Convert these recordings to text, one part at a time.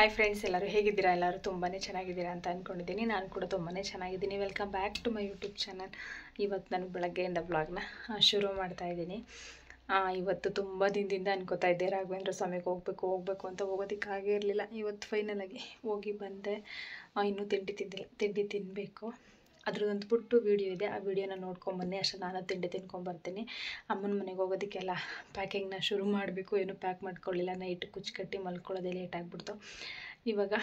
Hi friends, ಎಲ್ಲರೂ ಹೇಗಿದ್ದೀರಾ? ಎಲ್ಲರೂ ತುಂಬಾ ಚೆನ್ನಾಗಿದ್ದೀರಾ ಅಂತ ಅಂದ್ಕೊಂಡಿದ್ದೀನಿ. ನಾನು ಕೂಡ ತುಂಬಾ ಚೆನ್ನಾಗಿದ್ದೀನಿ. Welcome back to my YouTube channel. ಇವತ್ತು ನಾನು ಬೆಳಗ್ಗೆಯಿಂದ ಬ್ಲಾಗ್ನ ಶುರು ಮಾಡ್ತಾಯಿದ್ದೀನಿ. ಇವತ್ತು ತುಂಬ ದಿನದಿಂದ ಅನ್ಕೋತಾ ಇದ್ದೆ ರಾಘವೇಂದ್ರ ಸ್ವಾಮಿಗೆ ಹೋಗಬೇಕು ಅಂತ. ಹೋಗೋದಕ್ಕಾಗೇ ಇರಲಿಲ್ಲ. ಇವತ್ತು ಫೈನಲಾಗಿ ಹೋಗಿ ಬಂದೆ. ಇನ್ನೂ ತಿಂಡಿ ತಿನ್ನಬೇಕು. ಅದ್ರದ್ದೊಂದು ಪುಟ್ಟು ವೀಡಿಯೋ ಇದೆ, ಆ ವಿಡಿಯೋನ ನೋಡ್ಕೊಂಬನ್ನಿ. ಅಷ್ಟು ನಾನು ತಿಂಡಿ ತಿನ್ಕೊಂಬರ್ತೀನಿ. ಅಮ್ಮನ ಮನೆಗೆ ಹೋಗೋದಕ್ಕೆಲ್ಲ ಪ್ಯಾಕಿಂಗ್ನ ಶುರು ಮಾಡಬೇಕು. ಏನೂ ಪ್ಯಾಕ್ ಮಾಡ್ಕೊಳ್ಳಿಲ್ಲ. ನೈಟ್ ಕುಚ್ಕಟ್ಟಿ ಮಲ್ಕೊಳ್ಳೋದೇ ಲೇಟ್ ಆಗಿಬಿಡ್ತು. ಇವಾಗ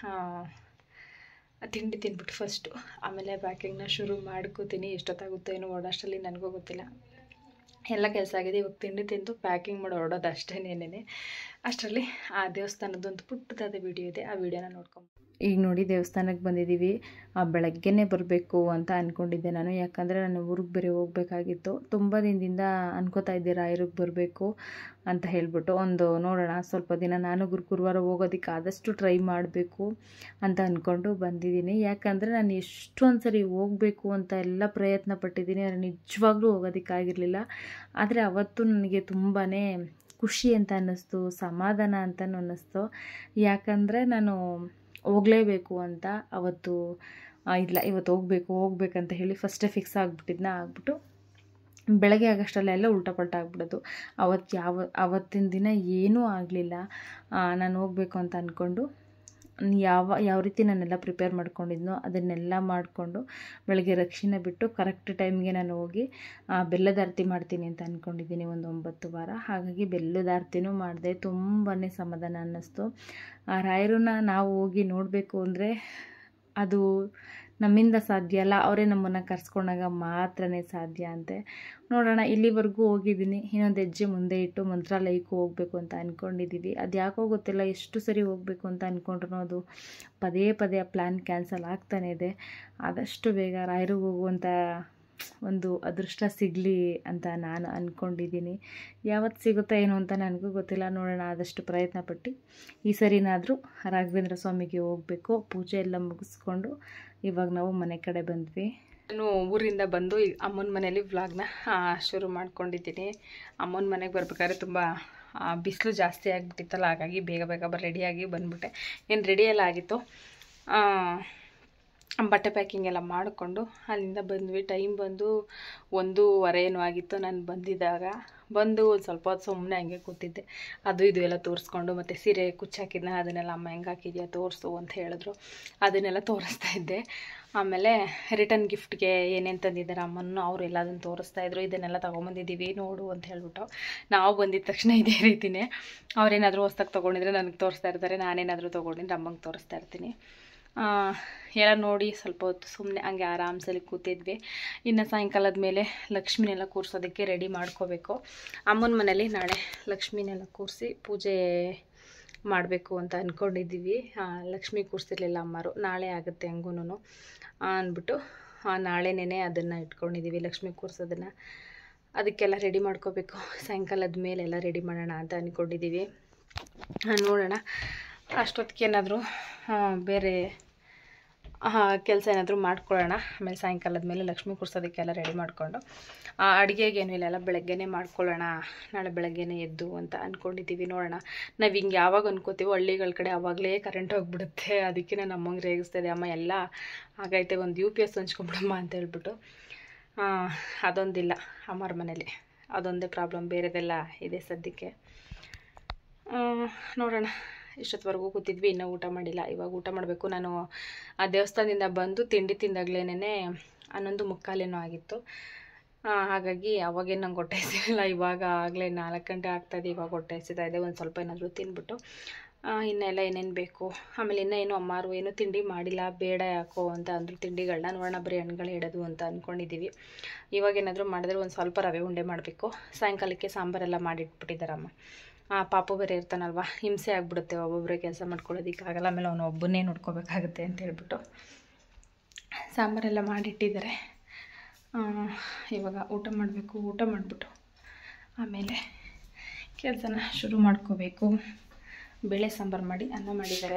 ತಿಂಡಿ ತಿಂದ್ಬಿಟ್ಟು ಫಸ್ಟು ಆಮೇಲೆ ಪ್ಯಾಕಿಂಗ್ನ ಶುರು ಮಾಡ್ಕೋತೀನಿ. ಎಷ್ಟೊತ್ತಾಗುತ್ತೋ ಏನೋ ಓಡೋಷ್ಟರಲ್ಲಿ ನನಗೂ ಗೊತ್ತಿಲ್ಲ. ಎಲ್ಲ ಕೆಲಸ ಆಗಿದೆ. ಇವಾಗ ತಿಂಡಿ ತಿಂದು ಪ್ಯಾಕಿಂಗ್ ಮಾಡಿ ಹೊರಡೋದು ಅಷ್ಟೇನೇನೆ. ಅಷ್ಟರಲ್ಲಿ ಆ ದೇವಸ್ಥಾನದೊಂದು ಪುಟ್ಟದಾದ ವಿಡಿಯೋ ಇದೆ, ಆ ವಿಡಿಯೋನ ನೋಡ್ಕೊಂಡು. ಈಗ ನೋಡಿ ದೇವಸ್ಥಾನಕ್ಕೆ ಬಂದಿದ್ದೀವಿ. ಬೆಳಗ್ಗೆನೇ ಬರಬೇಕು ಅಂತ ಅಂದ್ಕೊಂಡಿದ್ದೆ ನಾನು. ಯಾಕಂದರೆ ನಾನು ಊರಿಗೆ ಬೇರೆ ಹೋಗಬೇಕಾಗಿತ್ತು. ತುಂಬ ದಿನದಿಂದ ಅನ್ಕೋತಾ ಇದ್ದೆ ರಾಯರಿಗೆ ಬರಬೇಕು ಅಂತ ಹೇಳ್ಬಿಟ್ಟು. ನೋಡೋಣ ಸ್ವಲ್ಪ ದಿನ ನಾನು ಗುರುವಾರ ಹೋಗೋದಕ್ಕೆ ಆದಷ್ಟು ಟ್ರೈ ಮಾಡಬೇಕು ಅಂತ ಅಂದ್ಕೊಂಡು ಬಂದಿದ್ದೀನಿ. ಯಾಕಂದರೆ ನಾನು ಎಷ್ಟೊಂದು ಸರಿ ಹೋಗಬೇಕು ಅಂತ ಎಲ್ಲ ಪ್ರಯತ್ನ ಪಟ್ಟಿದ್ದೀನಿ. ಆದರೆ ನಿಜವಾಗ್ಲೂ ಹೋಗೋದಕ್ಕಾಗಿರಲಿಲ್ಲ. ಆದರೆ ಅವತ್ತು ನನಗೆ ತುಂಬಾ ಖುಷಿ ಅಂತ ಅನ್ನಿಸ್ತು, ಸಮಾಧಾನ ಅಂತಲೂ ಅನ್ನಿಸ್ತು. ಯಾಕಂದರೆ ನಾನು ಹೋಗಲೇಬೇಕು ಅಂತ ಅವತ್ತು ಇವತ್ತು ಹೋಗ್ಬೇಕಂತ ಹೇಳಿ ಫಸ್ಟೇ ಫಿಕ್ಸ್ ಆಗ್ಬಿಟ್ಟು ಬೆಳಗ್ಗೆ ಆಗೋಷ್ಟರಲ್ಲೆಲ್ಲ ಉಲ್ಟಪಲ್ಟ ಆಗ್ಬಿಡೋದು. ಅವತ್ತಿನ ದಿನ ಏನೂ ಆಗಲಿಲ್ಲ. ನಾನು ಹೋಗಬೇಕು ಅಂತ ಅಂದ್ಕೊಂಡು ಯಾವ ರೀತಿ ನಾನೆಲ್ಲ ಪ್ರಿಪೇರ್ ಮಾಡ್ಕೊಂಡಿದ್ನೋ ಅದನ್ನೆಲ್ಲ ಮಾಡಿಕೊಂಡು ಬೆಳಗ್ಗೆ ರಕ್ಷಿನ ಬಿಟ್ಟು ಕರೆಕ್ಟ್ ಟೈಮ್ಗೆ ನಾನು ಹೋಗಿ ಬೆಲ್ಲದ ಆರತಿ ಮಾಡ್ತೀನಿ ಅಂತ ಅಂದ್ಕೊಂಡಿದ್ದೀನಿ ಒಂದು 9 ವಾರ. ಹಾಗಾಗಿ ಬೆಲ್ಲದ ಆರತಿನೂ ಮಾಡಿದೆ. ತುಂಬಾ ಸಮಾಧಾನ ಅನ್ನಿಸ್ತು. ರಾಯರನ್ನ ನಾವು ಹೋಗಿ ನೋಡಬೇಕು ಅಂದರೆ ಅದು ನಮ್ಮಿಂದ ಸಾಧ್ಯ ಅಲ್ಲ, ಅವರೇ ನಮ್ಮನ್ನು ಕರ್ಸ್ಕೊಂಡಾಗ ಮಾತ್ರನೇ ಸಾಧ್ಯ ಅಂತೆ. ನೋಡೋಣ. ಇಲ್ಲಿವರೆಗೂ ಹೋಗಿದ್ದೀನಿ. ಇನ್ನೊಂದು ಹೆಜ್ಜೆ ಮುಂದೆ ಇಟ್ಟು ಮಂತ್ರಾಲಯಕ್ಕೂ ಹೋಗಬೇಕು ಅಂತ ಅಂದ್ಕೊಂಡಿದ್ದೀವಿ. ಅದು ಯಾಕೋ ಗೊತ್ತಿಲ್ಲ, ಎಷ್ಟು ಸರಿ ಹೋಗಬೇಕು ಅಂತ ಅಂದ್ಕೊಂಡ್ರೂ ಅದು ಪದೇ ಆ ಪ್ಲ್ಯಾನ್ ಕ್ಯಾನ್ಸಲ್ ಆಗ್ತಾನೆ ಇದೆ. ಆದಷ್ಟು ಬೇಗ ರಾಯರಿಗೆ ಹೋಗುವಂಥ ಒಂದು ಅದೃಷ್ಟ ಸಿಗಲಿ ಅಂತ ನಾನು ಅಂದ್ಕೊಂಡಿದ್ದೀನಿ. ಯಾವತ್ತು ಸಿಗುತ್ತಾ ಏನು ಅಂತ ನನಗೂ ಗೊತ್ತಿಲ್ಲ. ನೋಡೋಣ. ಆದಷ್ಟು ಪ್ರಯತ್ನ ಪಟ್ಟು ಈ ಸರಿನಾದರೂ ರಾಘವೇಂದ್ರ ಸ್ವಾಮಿಗೆ ಹೋಗಬೇಕು. ಪೂಜೆ ಎಲ್ಲ ಮುಗಿಸ್ಕೊಂಡು ಇವಾಗ ನಾವು ಮನೆ ಕಡೆ ಬಂದ್ವಿ. ನಾನು ಊರಿಂದ ಬಂದು ಈಗ ಅಮ್ಮನ ಮನೇಲಿ ವ್ಲಾಗ್ನ ಶುರು ಮಾಡ್ಕೊಂಡಿದ್ದೀನಿ. ಅಮ್ಮನ ಮನೆಗೆ ಬರ್ಬೇಕಾದ್ರೆ ತುಂಬ ಬಿಸಿಲು ಜಾಸ್ತಿ ಆಗಿಬಿಟ್ಟಿತ್ತಲ್ಲ, ಹಾಗಾಗಿ ಬೇಗ ರೆಡಿಯಾಗಿ ಬಂದ್ಬಿಟ್ಟೆ. ಏನು ರೆಡಿಯೆಲ್ಲ ಆಗಿತ್ತು. ಬಟ್ಟೆ ಪ್ಯಾಕಿಂಗ್ ಎಲ್ಲ ಮಾಡಿಕೊಂಡು ಅಲ್ಲಿಂದ ಬಂದ್ವಿ. ಟೈಮ್ ಬಂದು 1:15 ಏನೋ ಆಗಿತ್ತು ನಾನು ಬಂದಿದ್ದಾಗ. ಬಂದು ಒಂದು ಸ್ವಲ್ಪ ಹೊತ್ತು ಸುಮ್ಮನೆ ಹಂಗೆ ಕೂತಿದ್ದೆ. ಇದು ಎಲ್ಲ ತೋರಿಸ್ಕೊಂಡು, ಮತ್ತು ಸೀರೆ ಕುಚ್ಚಾಕಿದ್ನ ಅದನ್ನೆಲ್ಲ ಅಮ್ಮ ಹೆಂಗೆ ಹಾಕಿದ್ಯಾ ತೋರಿಸು ಅಂತ ಹೇಳಿದ್ರು. ಅದನ್ನೆಲ್ಲ ತೋರಿಸ್ತಾ ಇದ್ದೆ. ಆಮೇಲೆ ರಿಟರ್ನ್ ಗಿಫ್ಟ್ಗೆ ಏನೇನು ತಂದಿದ್ದಾರೆ ಅಮ್ಮನೂ ಅವರು ಎಲ್ಲದನ್ನು ತೋರಿಸ್ತಾಯಿದ್ರು. ಇದನ್ನೆಲ್ಲ ತೊಗೊಂಬಂದಿದ್ದೀವಿ ನೋಡು ಅಂತ ಹೇಳ್ಬಿಟ್ಟು. ನಾವು ಬಂದಿದ್ದ ತಕ್ಷಣ ಇದೇ ರೀತಿಯೇ ಅವರೇನಾದರೂ ಹೊಸ್ದಾಗಿ ತೊಗೊಂಡಿದ್ರೆ ನನಗೆ ತೋರಿಸ್ತಾ ಇರ್ತಾರೆ, ನಾನೇನಾದರೂ ತೊಗೊಂಡಿದ್ರೆ ಅಮ್ಮಂಗೆ ತೋರಿಸ್ತಾ ಇರ್ತೀನಿ. ಎಲ್ಲ ನೋಡಿ ಸ್ವಲ್ಪ ಹೊತ್ತು ಸುಮ್ಮನೆ ಹಂಗೆ ಆರಾಮ್ಸಲ್ಲಿ ಕೂತಿದ್ವಿ. ಇನ್ನು ಸಾಯಂಕಾಲದ ಮೇಲೆ ಲಕ್ಷ್ಮಿನೆಲ್ಲ ಕೂರಿಸೋದಕ್ಕೆ ರೆಡಿ ಮಾಡ್ಕೋಬೇಕು. ಅಮ್ಮನ ಮನೇಲಿ ನಾಳೆ ಲಕ್ಷ್ಮಿನೆಲ್ಲ ಕೂರಿಸಿ ಪೂಜೆ ಮಾಡಬೇಕು ಅಂತ ಅಂದ್ಕೊಂಡಿದ್ದೀವಿ. ಲಕ್ಷ್ಮಿ ಕೂರಿಸಿರ್ಲಿಲ್ಲ ಅಮ್ಮರು. ನಾಳೆ ಆಗುತ್ತೆ ಹಂಗೂ ಅಂದ್ಬಿಟ್ಟು ನಾಳೆನೇ ಅದನ್ನು ಇಟ್ಕೊಂಡಿದ್ದೀವಿ, ಲಕ್ಷ್ಮಿ ಕೂರಿಸೋದನ್ನು. ಅದಕ್ಕೆಲ್ಲ ರೆಡಿ ಮಾಡ್ಕೋಬೇಕು. ಸಾಯಂಕಾಲದ ಮೇಲೆಲ್ಲ ರೆಡಿ ಮಾಡೋಣ ಅಂತ ಅಂದ್ಕೊಂಡಿದ್ದೀವಿ. ನೋಡೋಣ. ಅಷ್ಟೊತ್ತಿಗೆ ಏನಾದರೂ ಬೇರೆ ಕೆಲಸ ಏನಾದರೂ ಮಾಡ್ಕೊಳ್ಳೋಣ. ಆಮೇಲೆ ಸಾಯಂಕಾಲದ ಮೇಲೆ ಲಕ್ಷ್ಮಿ ಕೂರಿಸೋದಕ್ಕೆಲ್ಲ ರೆಡಿ ಮಾಡಿಕೊಂಡು ಅಡುಗೆಗೇನು ಇಲ್ಲ, ಬೆಳಗ್ಗೆನೇ ಮಾಡ್ಕೊಳ್ಳೋಣ, ನಾಳೆ ಬೆಳಗ್ಗೆನೇ ಎದ್ದು ಅಂತ ಅಂದ್ಕೊಂಡಿದ್ದೀವಿ. ನೋಡೋಣ. ನಾವು ಹಿಂಗೆ ಯಾವಾಗ ಅಂದ್ಕೋತೀವೋ ಹಳ್ಳಿಗಳ ಕಡೆ ಆವಾಗಲೇ ಕರೆಂಟ್ ಹೋಗ್ಬಿಡುತ್ತೆ. ಅದಕ್ಕೆ ನಾನು ಅಮ್ಮಂಗೆ ರೇಗಿಸ್ತಾಯಿದ್ದೆ, ಅಮ್ಮ ಎಲ್ಲ ಆಗೈತೆ, ಒಂದು UPS ಹಂಚ್ಕೊಂಬಿಡಮ್ಮ ಅಂತ ಹೇಳ್ಬಿಟ್ಟು. ಅದೊಂದಿಲ್ಲ ಅಮ್ಮರ ಮನೇಲಿ, ಅದೊಂದೇ ಪ್ರಾಬ್ಲಮ್. ಬೇರೆದೆಲ್ಲ ಇದೆ ಸದ್ಯಕ್ಕೆ. ನೋಡೋಣ. ಇಷ್ಟೊತ್ತವರೆಗೂ ಕೂತಿದ್ವಿ, ಇನ್ನೂ ಊಟ ಮಾಡಿಲ್ಲ. ಇವಾಗ ಊಟ ಮಾಡಬೇಕು. ನಾನು ಆ ದೇವಸ್ಥಾನದಿಂದ ಬಂದು ತಿಂಡಿ ತಿಂದಾಗಲೇ 11:45 ಆಗಿತ್ತು. ಹಾಗಾಗಿ ಅವಾಗೇನು ನಂಗೆ ಹೊಟ್ಟೆ ಹಸಿಲಿಲ್ಲ. ಇವಾಗ ಆಗಲೇ 4 ಗಂಟೆ ಆಗ್ತಾಯಿದೆ. ಇವಾಗ ಹೊಟ್ಟೆ ಹಸಿತಾ ಇದೆ. ಒಂದು ಸ್ವಲ್ಪ ಏನಾದರೂ ತಿಂದ್ಬಿಟ್ಟು ಇನ್ನೆಲ್ಲ ಏನೇನು ಬೇಕು. ಆಮೇಲೆ ಇನ್ನೇನು ಅಮ್ಮಾರು ಏನೂ ತಿಂಡಿ ಮಾಡಿಲ್ಲ, ಬೇಡ ಯಾಕೋ ಅಂತ ಅಂದರು ತಿಂಡಿಗಳನ್ನ. ನೋಡೋಣ, ಬರೀ ಹಣ್ಣುಗಳು ಇಡೋದು ಅಂತ ಅಂದ್ಕೊಂಡಿದ್ದೀವಿ. ಇವಾಗೇನಾದರೂ ಮಾಡಿದ್ರೆ ಒಂದು ಸ್ವಲ್ಪ ರವೆ ಉಂಡೆ ಮಾಡಬೇಕು. ಸಾಯಂಕಾಲಕ್ಕೆ ಸಾಂಬಾರೆಲ್ಲ ಮಾಡಿಟ್ಬಿಟ್ಟಿದ್ದಾರಮ್ಮ. ಪಾಪು ಬೇರೆ ಇರ್ತಾನಲ್ವ, ಹಿಂಸೆ ಆಗಿಬಿಡುತ್ತೆ ಒಬ್ಬೊಬ್ಬರೇ ಕೆಲಸ ಮಾಡ್ಕೊಳ್ಳೋದಕ್ಕಾಗಲ್ಲ. ಆಮೇಲೆ ಅವನು ಒಬ್ಬನೇ ನೋಡ್ಕೋಬೇಕಾಗುತ್ತೆ ಅಂತ ಹೇಳ್ಬಿಟ್ಟು ಸಾಂಬಾರೆಲ್ಲ ಮಾಡಿಟ್ಟಿದ್ದಾರೆ. ಇವಾಗ ಊಟ ಮಾಡಬೇಕು. ಊಟ ಮಾಡಿಬಿಟ್ಟು ಆಮೇಲೆ ಕೆಲಸನ ಶುರು ಮಾಡ್ಕೋಬೇಕು. ಬೇಳೆ ಸಾಂಬಾರು ಮಾಡಿ ಅನ್ನ ಮಾಡಿದ್ದಾರೆ.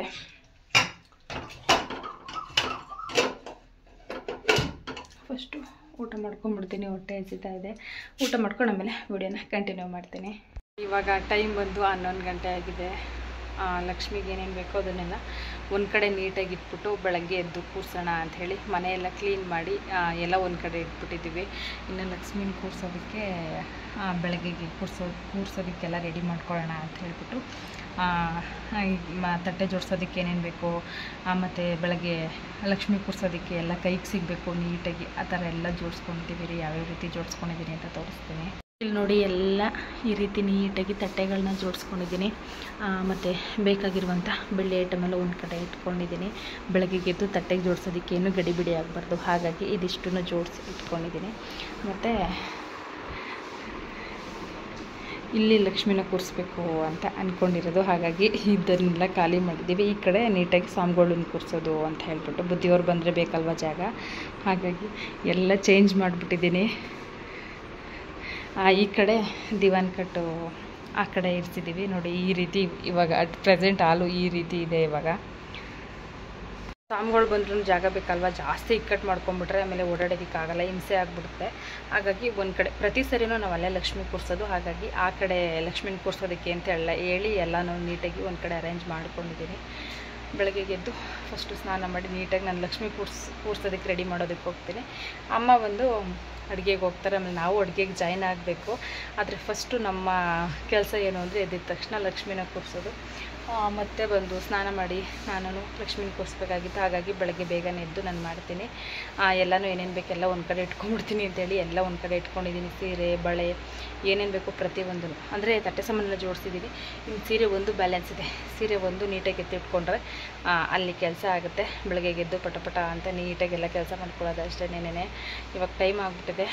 ಫಸ್ಟು ಊಟ ಮಾಡ್ಕೊಂಡ್ಬಿಡ್ತೀನಿ, ಹೊಟ್ಟೆ ಹಸಿತಾ ಇದೆ. ಊಟ ಮಾಡ್ಕೊಂಡು ಆಮೇಲೆ ವಿಡಿಯೋನ ಕಂಟಿನ್ಯೂ ಮಾಡ್ತೀನಿ. ಇವಾಗ ಟೈಮ್ ಬಂದು 11 ಗಂಟೆ ಆಗಿದೆ. ಲಕ್ಷ್ಮಿಗೆ ಏನೇನು ಬೇಕೋ ಅದನ್ನೆಲ್ಲ ಒಂದು ಕಡೆ ನೀಟಾಗಿ ಇಟ್ಬಿಟ್ಟು ಬೆಳಗ್ಗೆ ಎದ್ದು ಕೂರ್ಸೋಣ ಅಂಥೇಳಿ ಮನೆಯೆಲ್ಲ ಕ್ಲೀನ್ ಮಾಡಿ ಎಲ್ಲ ಒಂದು ಕಡೆ ಇಟ್ಬಿಟ್ಟಿದ್ದೀವಿ. ಇನ್ನು ಲಕ್ಷ್ಮಿನ ಕೂರ್ಸೋದಕ್ಕೆ ಬೆಳಗ್ಗೆಗೆ ಕೂರ್ಸೋದಕ್ಕೆಲ್ಲ ರೆಡಿ ಮಾಡ್ಕೊಳ್ಳೋಣ ಅಂತ ಹೇಳ್ಬಿಟ್ಟು ತಟ್ಟೆ ಜೋಡಿಸೋದಕ್ಕೆ ಏನೇನು ಬೇಕು ಮತ್ತು ಬೆಳಗ್ಗೆ ಲಕ್ಷ್ಮಿ ಕೂರ್ಸೋದಕ್ಕೆ ಎಲ್ಲ ಕೈಗೆ ಸಿಗಬೇಕು ನೀಟಾಗಿ ಆ ಥರ ಎಲ್ಲ ಜೋಡಿಸ್ಕೊಂಡಿದ್ದೀವಿ ರೀ. ಯಾವ್ಯಾವ ರೀತಿ ಜೋಡಿಸ್ಕೊಂಡಿದ್ದೀನಿ ಅಂತ ತೋರಿಸ್ತೀನಿ. ಇಲ್ಲಿ ನೋಡಿ ಎಲ್ಲ ಈ ರೀತಿ ನೀಟಾಗಿ ತಟ್ಟೆಗಳನ್ನ ಜೋಡಿಸ್ಕೊಂಡಿದ್ದೀನಿ. ಮತ್ತು ಬೇಕಾಗಿರುವಂಥ ಬೆಳ್ಳಿ ಐಟಮೆಲ್ಲ ಒಂದು ಕಡೆ ಇಟ್ಕೊಂಡಿದ್ದೀನಿ. ಬೆಳಗ್ಗೆ ಎದ್ದು ತಟ್ಟೆಗೆ ಜೋಡಿಸೋದಕ್ಕೆ ಏನು ಗಡಿಬಿಡಿ ಆಗಬಾರ್ದು, ಹಾಗಾಗಿ ಇದಿಷ್ಟನ್ನು ಜೋಡಿಸಿ ಇಟ್ಕೊಂಡಿದ್ದೀನಿ. ಮತ್ತು ಇಲ್ಲಿ ಲಕ್ಷ್ಮಿನ ಕೂರಿಸ್ಬೇಕು ಅಂತ ಅಂದ್ಕೊಂಡಿರೋದು, ಹಾಗಾಗಿ ಇದನ್ನೆಲ್ಲ ಖಾಲಿ ಮಾಡಿದ್ದೀವಿ. ಈ ಕಡೆ ನೀಟಾಗಿ ಸ್ವಾಮಿಗಳನ್ನ ಕೂರಿಸೋದು ಅಂತ ಹೇಳ್ಬಿಟ್ಟು ಬುದ್ಧಿಯವ್ರು ಬಂದರೆ ಬೇಕಲ್ವ ಜಾಗ, ಹಾಗಾಗಿ ಎಲ್ಲ ಚೇಂಜ್ ಮಾಡಿಬಿಟ್ಟಿದ್ದೀನಿ. ಈ ಕಡೆ ದಿವಾನ್ ಕಟ್ಟು ಆ ಕಡೆ ಇರಿಸಿದ್ದೀವಿ ನೋಡಿ. ಈ ರೀತಿ ಇವಾಗ ಅಟ್ ಪ್ರೆಸೆಂಟ್ ಹಾಲು ಈ ರೀತಿ ಇದೆ. ಇವಾಗ ಸ್ವಾಮಿಗಳು ಬಂದ್ರೂ ಜಾಗ ಬೇಕಲ್ವ, ಜಾಸ್ತಿ ಇಕ್ಕಟ್ಟು ಮಾಡ್ಕೊಂಬಿಟ್ರೆ ಆಮೇಲೆ ಓಡಾಡೋದಕ್ಕಾಗಲ್ಲ, ಹಿಂಸೆ ಆಗಿಬಿಡುತ್ತೆ. ಹಾಗಾಗಿ ಒಂದು ಕಡೆ ಪ್ರತಿ ಸರಿನೂ ನಾವು ಅಲ್ಲೇ ಲಕ್ಷ್ಮಿ ಕೂರಿಸೋದು, ಹಾಗಾಗಿ ಆ ಕಡೆ ಲಕ್ಷ್ಮಿನ ಕೂರಿಸೋದಕ್ಕೆ ಅಂತ ಹೇಳಿ ಎಲ್ಲನೂ ನೀಟಾಗಿ ಒಂದು ಕಡೆ ಅರೇಂಜ್ ಮಾಡ್ಕೊಂಡಿದ್ದೀನಿ. ಬೆಳಗ್ಗೆ ಎದ್ದು ಫಸ್ಟು ಸ್ನಾನ ಮಾಡಿ ನೀಟಾಗಿ ನಾನು ಲಕ್ಷ್ಮಿ ಕೂರಿಸೋದಕ್ಕೆ ರೆಡಿ ಮಾಡೋದಕ್ಕೆ ಹೋಗ್ತೀನಿ. ಅಮ್ಮ ಬಂದು ಅಡುಗೆಗೆ ಹೋಗ್ತಾರೆ, ಆಮೇಲೆ ನಾವು ಅಡುಗೆಗೆ ಜಾಯ್ನ್ ಆಗಬೇಕು. ಆದರೆ ಫಸ್ಟು ನಮ್ಮ ಕೆಲಸ ಏನು ಅಂದರೆ ಎದ್ದಿದ ತಕ್ಷಣ ಲಕ್ಷ್ಮಿನ ಕೂರಿಸೋದು, ಮತ್ತು ಬಂದು ಸ್ನಾನ ಮಾಡಿ ನಾನು ಲಕ್ಷ್ಮಿನ ಕೂರಿಸ್ಬೇಕಾಗಿತ್ತು. ಹಾಗಾಗಿ ಬೆಳಗ್ಗೆ ಬೇಗನೆ ಎದ್ದು ನಾನು ಮಾಡ್ತೀನಿ. ಎಲ್ಲನೂ ಏನೇನು ಬೇಕೆಲ್ಲ ಒಂದು ಕಡೆ ಇಟ್ಕೊಂಡ್ಬಿಡ್ತೀನಿ ಅಂತೇಳಿ ಎಲ್ಲ ಒಂದು ಕಡೆ ಇಟ್ಕೊಂಡಿದ್ದೀನಿ. ಸೀರೆ ಬಳೆ ಏನೇನು ಬೇಕು ಪ್ರತಿಯೊಂದು, ಅಂದರೆ ತಟ್ಟೆ ಸಾಮಾನೆಲ್ಲ ಜೋಡಿಸಿದ್ದೀನಿ. ಇನ್ನು ಸೀರೆ ಒಂದು ಬ್ಯಾಲೆನ್ಸ್ ಇದೆ, ಸೀರೆ ಒಂದು ನೀಟಾಗಿ ಎತ್ತಿಟ್ಕೊಂಡ್ರೆ ಅಲ್ಲಿ ಕೆಲಸ ಆಗುತ್ತೆ. ಬೆಳಗ್ಗೆ ಎದ್ದು ಪಟ ಅಂತ ನೀಟಾಗೆಲ್ಲ ಕೆಲಸ ಮಾಡ್ಕೊಳ್ಳೋದು ಅಷ್ಟೇ. ಇವಾಗ ಟೈಮ್ ಆಗಿಬಿಟ್ಟಿದೆ.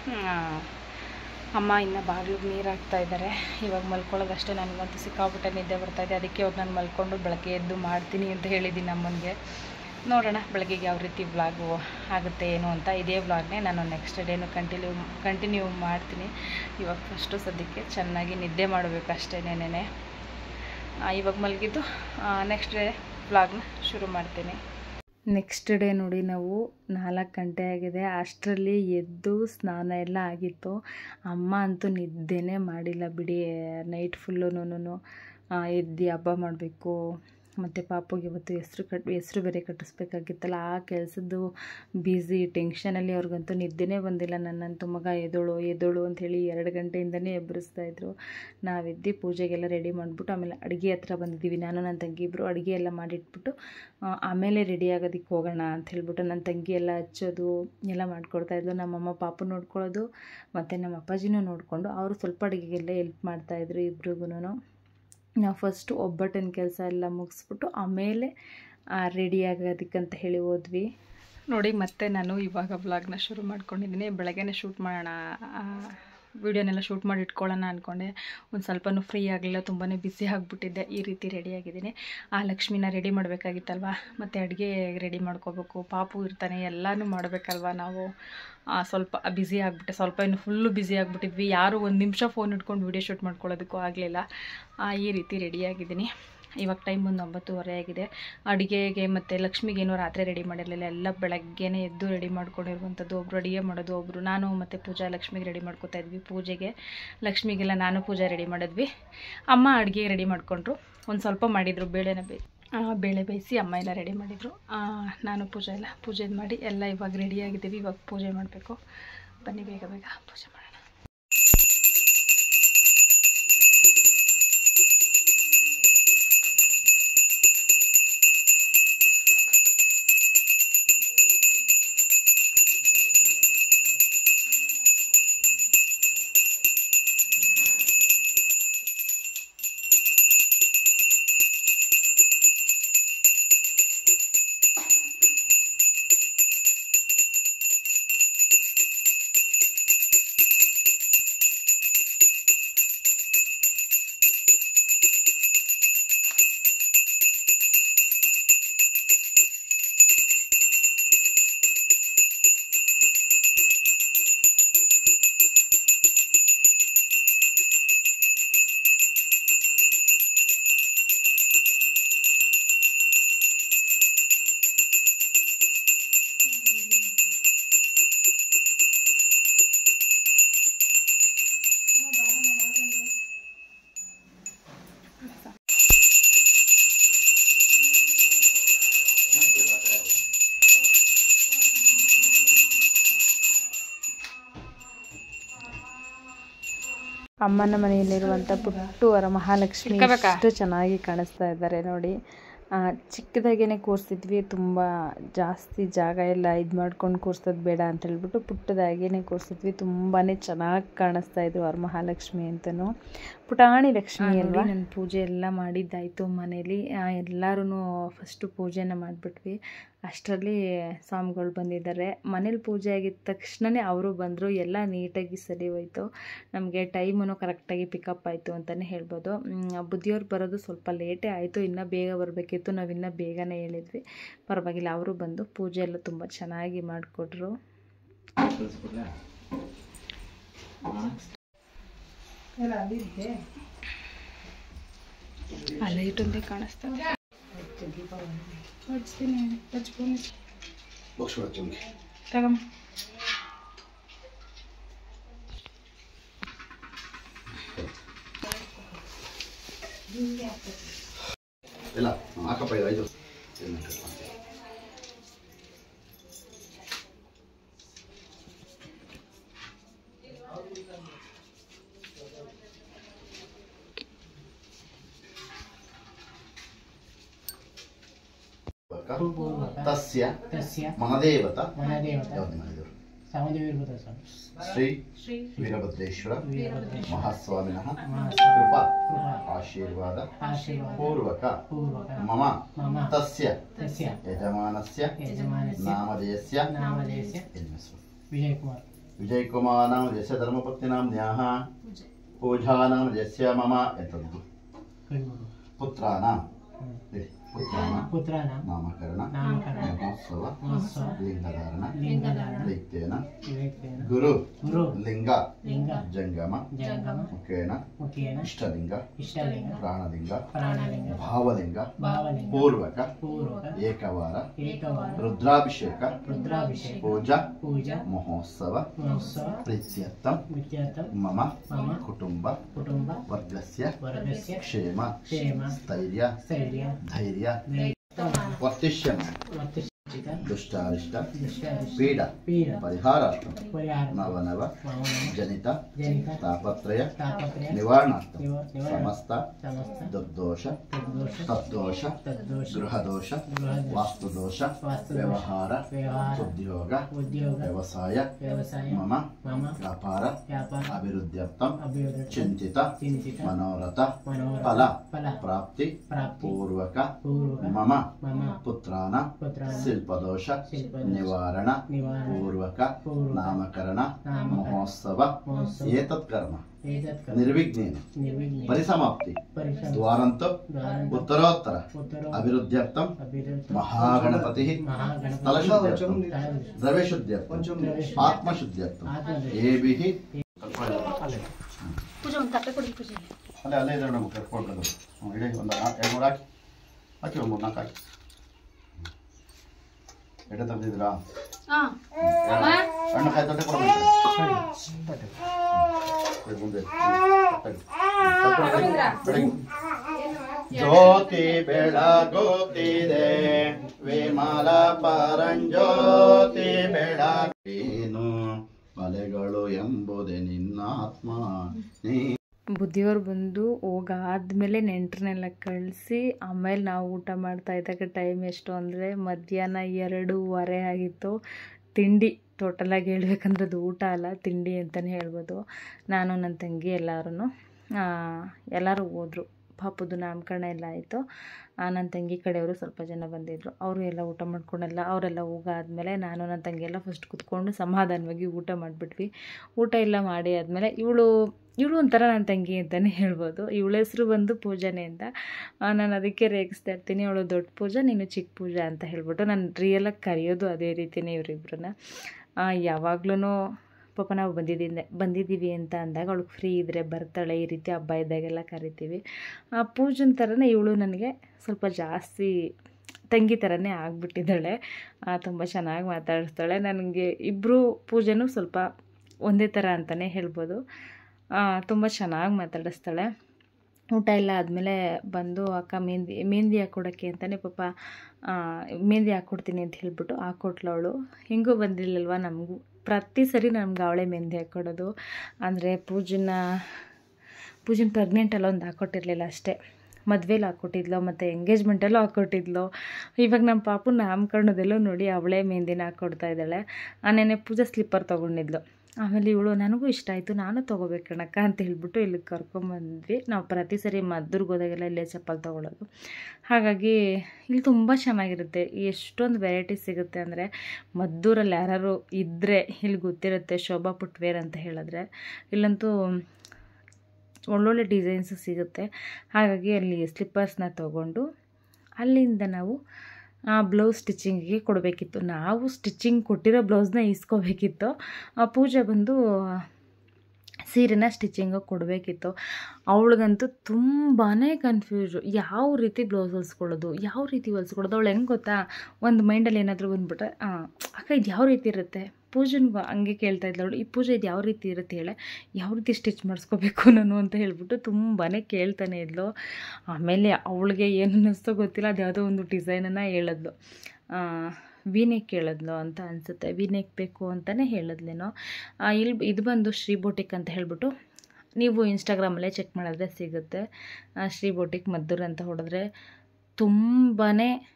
ಅಮ್ಮ ಇನ್ನು ಬಾಗಿಲಿಗೆ ನೀರು ಹಾಕ್ತಾಯಿದ್ದಾರೆ. ಇವಾಗ ಮಲ್ಕೊಳ್ಳೋದಷ್ಟೇ. ನನಗಂತೂ ಸಿಕ್ಕಾಬಿಟ್ಟೆ ನಿದ್ದೆ ಬರ್ತಾಯಿದೆ. ಅದಕ್ಕೆ ಇವಾಗ ನಾನು ಮಲ್ಕೊಂಡು ಬೆಳಗ್ಗೆ ಎದ್ದು ಮಾಡ್ತೀನಿ ಅಂತ ಹೇಳಿದ್ದೀನಿ ಅಮ್ಮನಿಗೆ. ನೋಡೋಣ ಬೆಳಗ್ಗೆಗೆ ಯಾವ ರೀತಿ ವ್ಲಾಗು ಆಗುತ್ತೆ ಏನು ಅಂತ. ಇದೇ ವ್ಲಾಗ್ನೇ ನಾನು ನೆಕ್ಸ್ಟ್ ಡೇನು ಕಂಟಿನ್ಯೂ ಮಾಡ್ತೀನಿ. ಇವಾಗ ಫಸ್ಟು ಸದ್ಯಕ್ಕೆ ಚೆನ್ನಾಗಿ ನಿದ್ದೆ ಮಾಡಬೇಕು ಅಷ್ಟೇ. ಇವಾಗ ಮಲಗಿದ್ದು ನೆಕ್ಸ್ಟ್ ಡೇ ವ್ಲಾಗ್ನ ಶುರು ಮಾಡ್ತೀನಿ. ನೆಕ್ಸ್ಟ್ ಡೇ ನೋಡಿ, ನಾವು 4 ಗಂಟೆ ಆಗಿದೆ. ಅಷ್ಟರಲ್ಲಿ ಎದ್ದು ಸ್ನಾನ ಎಲ್ಲ ಆಗಿತ್ತು. ಅಮ್ಮ ಅಂತೂ ನಿದ್ದೆನೇ ಮಾಡಿಲ್ಲ ಬಿಡಿ. ನೈಟ್ ಫುಲ್ಲೂ ಎದ್ದು ಹಬ್ಬ ಮಾಡಬೇಕು, ಮತ್ತು ಪಾಪುಗೆ ಇವತ್ತು ಹೆಸ್ರು ಬೇರೆ ಕಟ್ಟಿಸ್ಬೇಕಾಗಿತ್ತಲ್ಲ, ಆ ಕೆಲಸದ್ದು ಬ್ಯುಸಿ ಟೆನ್ಷನಲ್ಲಿ ಅವ್ರಿಗಂತೂ ನಿದ್ದೆನೇ ಬಂದಿಲ್ಲ. ನನ್ನಂತೂ ಮಗ ಎದೋಳು ಅಂಥೇಳಿ 2 ಗಂಟೆಯಿಂದನೇ ಎಬ್ಬರಿಸ್ತಾಯಿದ್ರು. ನಾವೆದ್ದು ಪೂಜೆಗೆಲ್ಲ ರೆಡಿ ಮಾಡಿಬಿಟ್ಟು ಆಮೇಲೆ ಅಡುಗೆ ಹತ್ರ ಬಂದಿದ್ದೀವಿ. ನಾನು ನನ್ನ ತಂಗಿ ಇಬ್ಬರು ಅಡುಗೆ ಎಲ್ಲ ಮಾಡಿಟ್ಬಿಟ್ಟು ಆಮೇಲೆ ರೆಡಿ ಆಗೋದಕ್ಕೆ ಹೋಗೋಣ ಅಂತ ಹೇಳ್ಬಿಟ್ಟು ನನ್ನ ತಂಗಿ ಎಲ್ಲ ಹಚ್ಚೋದು ಎಲ್ಲ ಮಾಡ್ಕೊಡ್ತಾಯಿದ್ಲು. ನಮ್ಮಮ್ಮ ಪಾಪು ನೋಡ್ಕೊಳ್ಳೋದು ಮತ್ತು ನಮ್ಮ ಅಪ್ಪಾಜಿನೂ ನೋಡಿಕೊಂಡು ಅವರು ಸ್ವಲ್ಪ ಅಡುಗೆಗೆಲ್ಲ ಹೆಲ್ಪ್ ಮಾಡ್ತಾಯಿದ್ರು ಇಬ್ರಿಗೂ. ನಾವು ಫಸ್ಟು ಒಬ್ಬಟ್ಟಿನ ಕೆಲಸ ಎಲ್ಲ ಮುಗಿಸ್ಬಿಟ್ಟು ಆಮೇಲೆ ರೆಡಿ ಆಗೋದಕ್ಕಂತ ಹೇಳಿ ಹೋದ್ವಿ. ನೋಡಿ ಮತ್ತೆ ನಾನು ಇವಾಗ ವ್ಲಾಗ್ನ ಶುರು ಮಾಡ್ಕೊಂಡಿದ್ದೀನಿ. ಬೆಳಗ್ಗೆನೇ ಶೂಟ್ ಮಾಡೋಣ, ವೀಡಿಯೋನೆಲ್ಲ ಶೂಟ್ ಮಾಡಿ ಇಟ್ಕೊಳ್ಳೋಣ ಅಂದ್ಕೊಂಡೆ. ಒಂದು ಸ್ವಲ್ಪನೂ ಫ್ರೀ ಆಗಲಿಲ್ಲ, ತುಂಬಾ ಬ್ಯುಸಿ ಆಗಿಬಿಟ್ಟಿದ್ದೆ. ಈ ರೀತಿ ರೆಡಿಯಾಗಿದ್ದೀನಿ. ಲಕ್ಷ್ಮಿನ ರೆಡಿ ಮಾಡಬೇಕಾಗಿತ್ತಲ್ವ, ಮತ್ತು ಅಡುಗೆ ರೆಡಿ ಮಾಡ್ಕೋಬೇಕು, ಪಾಪು ಇರ್ತಾನೆ, ಎಲ್ಲನೂ ಮಾಡಬೇಕಲ್ವ. ನಾವು ಸ್ವಲ್ಪ ಬ್ಯುಸಿ ಆಗಿಬಿಟ್ಟೆ. ಸ್ವಲ್ಪ ಇನ್ನು ಫುಲ್ಲು ಬ್ಯುಸಿ ಆಗಿಬಿಟ್ಟಿದ್ವಿ. ಯಾರು ಒಂದು ನಿಮಿಷ ಫೋನ್ ಇಟ್ಕೊಂಡು ವೀಡಿಯೋ ಶೂಟ್ ಮಾಡ್ಕೊಳ್ಳೋದಕ್ಕೂ ಆಗಲಿಲ್ಲ. ಈ ರೀತಿ ರೆಡಿಯಾಗಿದ್ದೀನಿ. ಇವಾಗ ಟೈಮ್ ಒಂದು 9:30 ಆಗಿದೆ. ಅಡುಗೆಗೆ ಮತ್ತು ಲಕ್ಷ್ಮಿಗೇನೋ ರಾತ್ರಿ ರೆಡಿ ಮಾಡಿರಲಿಲ್ಲ, ಎಲ್ಲ ಬೆಳಗ್ಗೆನೇ ಎದ್ದು ರೆಡಿ ಮಾಡ್ಕೊಂಡಿರುವಂಥದ್ದು. ಒಬ್ಬರು ಅಡುಗೆ ಮಾಡೋದು, ಒಬ್ಬರು ನಾನು ಮತ್ತು ಪೂಜಾ ಲಕ್ಷ್ಮಿಗೆ ರೆಡಿ ಮಾಡ್ಕೊತಾ ಇದ್ವಿ. ಪೂಜೆಗೆ ಲಕ್ಷ್ಮಿಗೆಲ್ಲ ನಾನು ಪೂಜೆ ರೆಡಿ ಮಾಡಿದ್ವಿ. ಅಮ್ಮ ಅಡುಗೆ ರೆಡಿ ಮಾಡಿಕೊಂಡ್ರು. ಒಂದು ಸ್ವಲ್ಪ ಮಾಡಿದರು, ಬೇಳೆ ಬೇಯಿಸಿ ಅಮ್ಮ ಎಲ್ಲ ರೆಡಿ ಮಾಡಿದರು. ನಾನು ಪೂಜೆ ಮಾಡಿ ಎಲ್ಲ ಇವಾಗ ರೆಡಿಯಾಗಿದ್ದೀವಿ. ಇವಾಗ ಪೂಜೆ ಮಾಡಬೇಕು. ಬನ್ನಿ ಬೇಗ ಪೂಜೆ ಮಾಡೋಣ. ಅಮ್ಮನ ಮನೆಯಲ್ಲಿರುವಂಥ ಪುಟ್ಟು ವರಮಹಾಲಕ್ಷ್ಮಿ ಎಷ್ಟು ಚೆನ್ನಾಗಿ ಕಾಣಿಸ್ತಾ ಇದ್ದಾರೆ ನೋಡಿ. ಚಿಕ್ಕದಾಗೇ ಕೂರಿಸಿದ್ವಿ, ತುಂಬ ಜಾಸ್ತಿ ಜಾಗ ಎಲ್ಲ ಇದು ಮಾಡ್ಕೊಂಡು ಕೂರಿಸೋದು ಬೇಡ ಅಂತ ಹೇಳ್ಬಿಟ್ಟು ಪುಟ್ಟದಾಗೇ ಕೂರಿಸಿದ್ವಿ. ತುಂಬಾ ಚೆನ್ನಾಗಿ ಕಾಣಿಸ್ತಾ ಇದ್ರು ವರಮಹಾಲಕ್ಷ್ಮಿ ಅಂತಲೂ. ಪುಟಾಣಿ ಲಕ್ಷ್ಮಿ ಅಲ್ವಾ. ನನ್ನ ಪೂಜೆ ಎಲ್ಲ ಮಾಡಿದ್ದಾಯಿತು ಮನೇಲಿ. ಎಲ್ಲರೂ ಫಸ್ಟು ಪೂಜೆನ ಮಾಡಿಬಿಟ್ವಿ. ಅಷ್ಟರಲ್ಲಿ ಸ್ವಾಮಿಗಳು ಬಂದಿದ್ದಾರೆ. ಮನೇಲಿ ಪೂಜೆ ಆಗಿದ್ದ ತಕ್ಷಣವೇ ಅವರು ಬಂದರು. ಎಲ್ಲ ನೀಟಾಗಿ ಸರಿ ಹೋಯ್ತು. ನಮಗೆ ಟೈಮೂ ಕರೆಕ್ಟಾಗಿ ಪಿಕಪ್ ಆಯಿತು ಅಂತಲೇ ಹೇಳ್ಬೋದು. ಬುದ್ಧಿಯವ್ರು ಬರೋದು ಸ್ವಲ್ಪ ಲೇಟೇ ಆಯಿತು, ಇನ್ನೂ ಬೇಗ ಬರಬೇಕಿತ್ತು. ನಾವು ಇನ್ನೂ ಬೇಗನೆ ಹೇಳಿದ್ವಿ. ಪರವಾಗಿಲ್ಲ, ಅವರು ಬಂದು ಪೂಜೆ ಎಲ್ಲ ತುಂಬ ಚೆನ್ನಾಗಿ ಮಾಡಿಕೊಟ್ರು. ಅಲ್ಲ ಇಟ್ಟೊಂದೇ ಕಾಣಿಸ್ತದೆ. ತಗಮ್ಮ ಇಲ್ಲ ಹಾಕಪ್ಪ, ಇದು 5 ತಸ್ಯ ಮಹಾದೇವತ ಶ್ರೀ ವೀರಭದ್ರೇಶ್ವರ ಮಹಾಸ್ವಾಮಿನಃ ಕೃಪಾ ಆಶೀರ್ವಾದ ಪೂರ್ವಕ ಮಮ ತಸ್ಯ ಯಜಮಾನಸ್ಯ ನಾಮಧೇಯಸ್ಯ ವಿಜಯಕುಮಾರ್ ನಾಮಧೇಯಸ್ಯ ಧರ್ಮಪತ್ನಿನಾಮ್ನ್ಯಾಃ ಪೂಜಾನಾಮಧೇಯಸ್ಯ ಮಮ ಎತ್ತದ್ದು ಪುತ್ರಾನಾಂ ನಾಮಕರಣ ಮಹೋತ್ಸವ ಲಿಂಗಧಾರಣ ದೈತ್ಯೇನ ಗುರು ಲಿಂಗ ಜಂಗಮ ಮುಖೇನ ಇಷ್ಟಲಿಂಗ ಪ್ರಾಣಲಿಂಗ ಭಾವಲಿಂಗ ಪೂರ್ವಕ ಏಕವಾರ ರುದ್ರಾಭಿಷೇಕ ಪೂಜಾ ಮಹೋತ್ಸವ ಪ್ರೀತ್ಯರ್ಥಂ ಮಮ ಕುಟುಂಬ ವರ್ಗಸ್ಯ ಕ್ಷೇಮ ಸ್ಥೈರ್ಯ ಧೈರ್ಯ ವರ್ತಿಷ್ಯಂ ದುಷ್ಟಾರಿಷ್ಟ ಪೀಡ ಪರಿಹಾರಾರ್ಥಂ ನವನವ ಜನಿತ ತಾಪತ್ರಯ ನಿವಾರಣಾರ್ಥಂ ಸಮಸ್ತ ದುರ್ದೋಷ ತದ್ದೋಷ ಗೃಹದೋಷ ವಾಸ್ತುದೋಷ ವ್ಯವಹಾರ ಉದ್ಯೋಗ ವ್ಯವಸಾಯ ಮಮ ವ್ಯಾಪಾರ ಅಭಿವೃದ್ಧ್ಯರ್ಥಂ ಚಿಂತಿತ ಮನೋರಥ ಫಲ ಪ್ರಾಪ್ತಿ ಪೂರ್ವಕ ಮಮ ಪುತ್ರಾನ ಶಿಲ್ಪದೋಷ ನಿವಾರಣ ಪೂರ್ವಕ ನಾಮಕರಣ ಮಹೋತ್ಸವ ಏತತ್ ಕರ್ಮ ನಿರ್ವಿಘ್ನೇನ ಪರಿಸಮಾಪ್ತಿ ದ್ವಾರಂತ ಉತ್ತರೋತ್ತರ ಅಭಿವೃದ್ಧ್ಯರ್ಥಂ ಮಹಾಗಣಪತಿ ಸ್ಥಳಶುದ್ಧ್ಯರ್ಥಂ ದ್ರವ್ಯಶುದ್ಧ್ಯರ್ಥಂ ಆತ್ಮಶುದ್ಧ್ಯರ್ಥಂ ಏಭಿಃ ಅಲ್ಲೇ ಇದೆ ನಮ್ಗೆ ಕರ್ಕೊಂಡು ಇಡೀ ಒಂದು 2-3 ಹಾಕಿ ಒಂದು 4 ಹಾಕಿ ಎಡೆ ತಂದಿದ್ರಾ? ಹಣ್ಣು ಕಾಯಿ ತೊಟ್ಟೆ ಜ್ಯೋತಿ ಬೆಳಗುತ್ತಿದೆ ವಿಮಲ ಪರಂಜ್ಯೋತಿ ಬೆಳಗೇನು ಮಲೆಗಳು ಎಂಬುದೇ ನಿನ್ನಾತ್ಮ. ಬುದ್ಧಿಯವ್ರು ಬಂದು ಹೋಗಾದ್ಮೇಲೆ ನೆಂಟರನ್ನೆಲ್ಲ ಕಳಿಸಿ ಆಮೇಲೆ ನಾವು ಊಟ ಮಾಡ್ತಾ ಇದ್ದಾಗ ಟೈಮ್ ಎಷ್ಟು ಅಂದರೆ ಮಧ್ಯಾಹ್ನ 2:15 ಆಗಿತ್ತು. ತಿಂಡಿ ಟೋಟಲಾಗಿ ಹೇಳ್ಬೇಕಂದ್ರೆ ಅದು ಊಟ ಅಲ್ಲ, ತಿಂಡಿ ಅಂತಲೇ ಹೇಳ್ಬೋದು. ನಾನು ನನ್ನ ತಂಗಿ ಎಲ್ಲರೂ ಹೋದರು. ಪಾಪದ್ದು ನಾಮಕರಣ ಎಲ್ಲ ಆಯಿತು. ನನ್ನ ತಂಗಿ ಕಡೆಯವರು ಸ್ವಲ್ಪ ಜನ ಬಂದಿದ್ದರು. ಅವರು ಎಲ್ಲ ಊಟ ಮಾಡ್ಕೊಂಡೆಲ್ಲ ಅವರೆಲ್ಲ ಹೋಗಾದ್ಮೇಲೆ ನಾನು ನನ್ನ ತಂಗಿ ಎಲ್ಲ ಫಸ್ಟ್ ಕೂತ್ಕೊಂಡು ಸಮಾಧಾನವಾಗಿ ಊಟ ಮಾಡಿಬಿಟ್ವಿ. ಊಟ ಎಲ್ಲ ಮಾಡಿ ಆದಮೇಲೆ ಇವಳು ಒಂಥರ ನನ್ನ ತಂಗಿ ಅಂತಲೇ ಹೇಳ್ಬೋದು. ಇವಳ ಹೆಸರು ಬಂದು ಪೂಜಾನೆ ಅಂತ. ನಾನು ಅದಕ್ಕೆ ರೇಗಿಸ್ತಾ ಇರ್ತೀನಿ, ಅವಳು ದೊಡ್ಡ ಪೂಜಾ ನೀನು ಚಿಕ್ಕ ಪೂಜಾ ಅಂತ ಹೇಳ್ಬಿಟ್ಟು. ನಾನು ರಿಯಲಾಗಿ ಕರೆಯೋದು ಅದೇ ರೀತಿಯೇ ಇವರಿಬ್ಬರನ್ನ. ಯಾವಾಗ್ಲೂ ಪಾಪ ನಾವು ಬಂದಿದ್ದೀವಿ ಅಂತ ಅಂದಾಗ ಅವಳು ಫ್ರೀ ಇದ್ದರೆ ಬರ್ತಾಳೆ, ಈ ರೀತಿ ಹಬ್ಬ ಇದ್ದಾಗೆಲ್ಲ ಕರಿತೀವಿ. ಪೂಜನ ಥರನೇ ಇವಳು ನನಗೆ ಸ್ವಲ್ಪ ಜಾಸ್ತಿ ತಂಗಿ ಥರನೇ ಆಗಿಬಿಟ್ಟಿದ್ದಾಳೆ. ತುಂಬ ಚೆನ್ನಾಗಿ ಮಾತಾಡಿಸ್ತಾಳೆ. ನನಗೆ ಇಬ್ಬರು ಪೂಜೆನೂ ಸ್ವಲ್ಪ ಒಂದೇ ಥರ ಅಂತಲೇ ಹೇಳ್ಬೋದು. ತುಂಬ ಚೆನ್ನಾಗಿ ಮಾತಾಡಿಸ್ತಾಳೆ. ಊಟ ಎಲ್ಲ ಆದಮೇಲೆ ಬಂದು ಅಕ್ಕ ಮೆಹಂದಿ ಹಾಕ್ಕೊಡೋಕ್ಕೆ ಅಂತಲೇ ಪಾಪ ಮೆಹಂದಿ ಹಾಕ್ಕೊಡ್ತೀನಿ ಅಂತ ಹೇಳ್ಬಿಟ್ಟು ಹಾಕ್ಕೊಟ್ಲು ಅವಳು. ಹೆಂಗೂ ಬಂದಿರಲಿಲ್ವ, ನಮಗೂ ಪ್ರತಿ ಸರಿ ನಮ್ಗೆ ಅವಳೇ ಮೆಹಂದಿ ಹಾಕ್ಕೊಡೋದು. ಅಂದರೆ ಪೂಜನ ಪೂಜೆನ ಪ್ರೆಗ್ನೆಂಟೆಲ್ಲ ಒಂದು ಹಾಕ್ಕೊಟ್ಟಿರಲಿಲ್ಲ ಅಷ್ಟೇ, ಮದುವೆಲಿ ಹಾಕ್ಕೊಟ್ಟಿದ್ಲು ಮತ್ತು ಎಂಗೇಜ್ಮೆಂಟಲ್ಲೂ ಹಾಕ್ಕೊಟ್ಟಿದ್ಲು. ಇವಾಗ ನಮ್ಮ ಪಾಪು ನಾಮಕರಣದಲ್ಲೂ ನೋಡಿ ಅವಳೇ ಮೆಹಂದಿನ ಹಾಕ್ಕೊಡ್ತಾ ಇದ್ದಾಳೆ. ನೆನ್ನೆ ಪೂಜಾ ಸ್ಲಿಪ್ಪರ್ ತೊಗೊಂಡಿದ್ಲು. ಆಮೇಲೆ ಇವಳು ನನಗೂ ಇಷ್ಟ ಆಯಿತು, ನಾನು ತೊಗೋಬೇಕು ಕಣಕ್ಕ ಅಂತ ಹೇಳ್ಬಿಟ್ಟು ಇಲ್ಲಿಗೆ ಕರ್ಕೊಂಬಂದ್ವಿ. ನಾವು ಪ್ರತಿ ಸರಿ ಮದ್ದೂರಿಗೆ ಹೋದಾಗೆಲ್ಲ ಇಲ್ಲೇ ಚಪ್ಪಲ್ ತೊಗೊಳ್ಳೋದು. ಹಾಗಾಗಿ ಇಲ್ಲಿ ತುಂಬ ಚೆನ್ನಾಗಿರುತ್ತೆ, ಎಷ್ಟೊಂದು ವೆರೈಟಿ ಸಿಗುತ್ತೆ. ಅಂದರೆ ಮದ್ದೂರಲ್ಲಿ ಯಾರು ಇದ್ದರೆ ಇಲ್ಲಿ ಗೊತ್ತಿರುತ್ತೆ ಶೋಭಾ ಫುಟ್ವೇರ್ ಅಂತ ಹೇಳಿದ್ರೆ. ಇಲ್ಲಂತೂ ಒಳ್ಳೊಳ್ಳೆ ಡಿಸೈನ್ಸು ಸಿಗುತ್ತೆ. ಹಾಗಾಗಿ ಅಲ್ಲಿ ಸ್ಲಿಪ್ಪರ್ಸ್ನ ತೊಗೊಂಡು ಅಲ್ಲಿಂದ ನಾವು ಬ್ಲೌಸ್ ಸ್ಟಿಚಿಂಗಿಗೆ ಕೊಡಬೇಕಿತ್ತು. ನಾವು ಸ್ಟಿಚಿಂಗ್ ಕೊಟ್ಟಿರೋ ಬ್ಲೌಸ್ನ ಇಸ್ಕೋಬೇಕಿತ್ತು. ಪೂಜೆ ಬಂದು ಸೀರೆನ ಸ್ಟಿಚಿಂಗಿಗೆ ಕೊಡಬೇಕಿತ್ತು. ಅವಳಿಗಂತೂ ತುಂಬಾ ಕನ್ಫ್ಯೂಸು, ಯಾವ ರೀತಿ ಬ್ಲೌಸ್ ಹೊಲಿಸ್ಕೊಳ್ಳೋದು, ಯಾವ ರೀತಿ ಹೊಲಿಸ್ಕೊಳ್ಳೋದು. ಅವಳು ಹೆಂಗೆ ಗೊತ್ತಾ, ಒಂದು ಮೈಂಡಲ್ಲಿ ಏನಾದರೂ ಬಂದುಬಿಟ್ರೆ ಅಕ್ಕ ಇದು ಯಾವ ರೀತಿ ಇರುತ್ತೆ, ಪೂಜೆನಿಗೂ ಹಂಗೆ ಕೇಳ್ತಾ ಇದ್ಲು ಅವಳು, ಈ ಪೂಜೆ ಇದು ಯಾವ ರೀತಿ ಇರುತ್ತೆ ಹೇಳೆ, ಯಾವ ರೀತಿ ಸ್ಟಿಚ್ ಮಾಡಿಸ್ಕೋಬೇಕು ನಾನು ಅಂತ ಹೇಳ್ಬಿಟ್ಟು ತುಂಬಾ ಕೇಳ್ತಾನೆ ಇದ್ಲು. ಆಮೇಲೆ ಅವಳಿಗೆ ಏನು ಅನ್ನಿಸ್ತೋ ಗೊತ್ತಿಲ್ಲ, ಅದು ಯಾವುದೋ ಒಂದು ಡಿಸೈನನ್ನು ಹೇಳಿದ್ಲು, ವಿನೆಕ್ ಹೇಳಿದ್ಲು ಅಂತ ಅನಿಸುತ್ತೆ. ವಿನೆಕ್ ಬೇಕು ಅಂತಲೇ ಹೇಳಿದ್ಲೇನೋ. ಇದು ಬಂದು ಶ್ರೀ ಬೋಟಿಕ್ ಅಂತ ಹೇಳ್ಬಿಟ್ಟು ನೀವು ಇನ್ಸ್ಟಾಗ್ರಾಮಲ್ಲೇ ಚೆಕ್ ಮಾಡಿದ್ರೆ ಸಿಗುತ್ತೆ. ಶ್ರೀ ಬೋಟಿಕ್ ಮದ್ದೂರು ಅಂತ ಹೊಡೆದ್ರೆ ತುಂಬಾ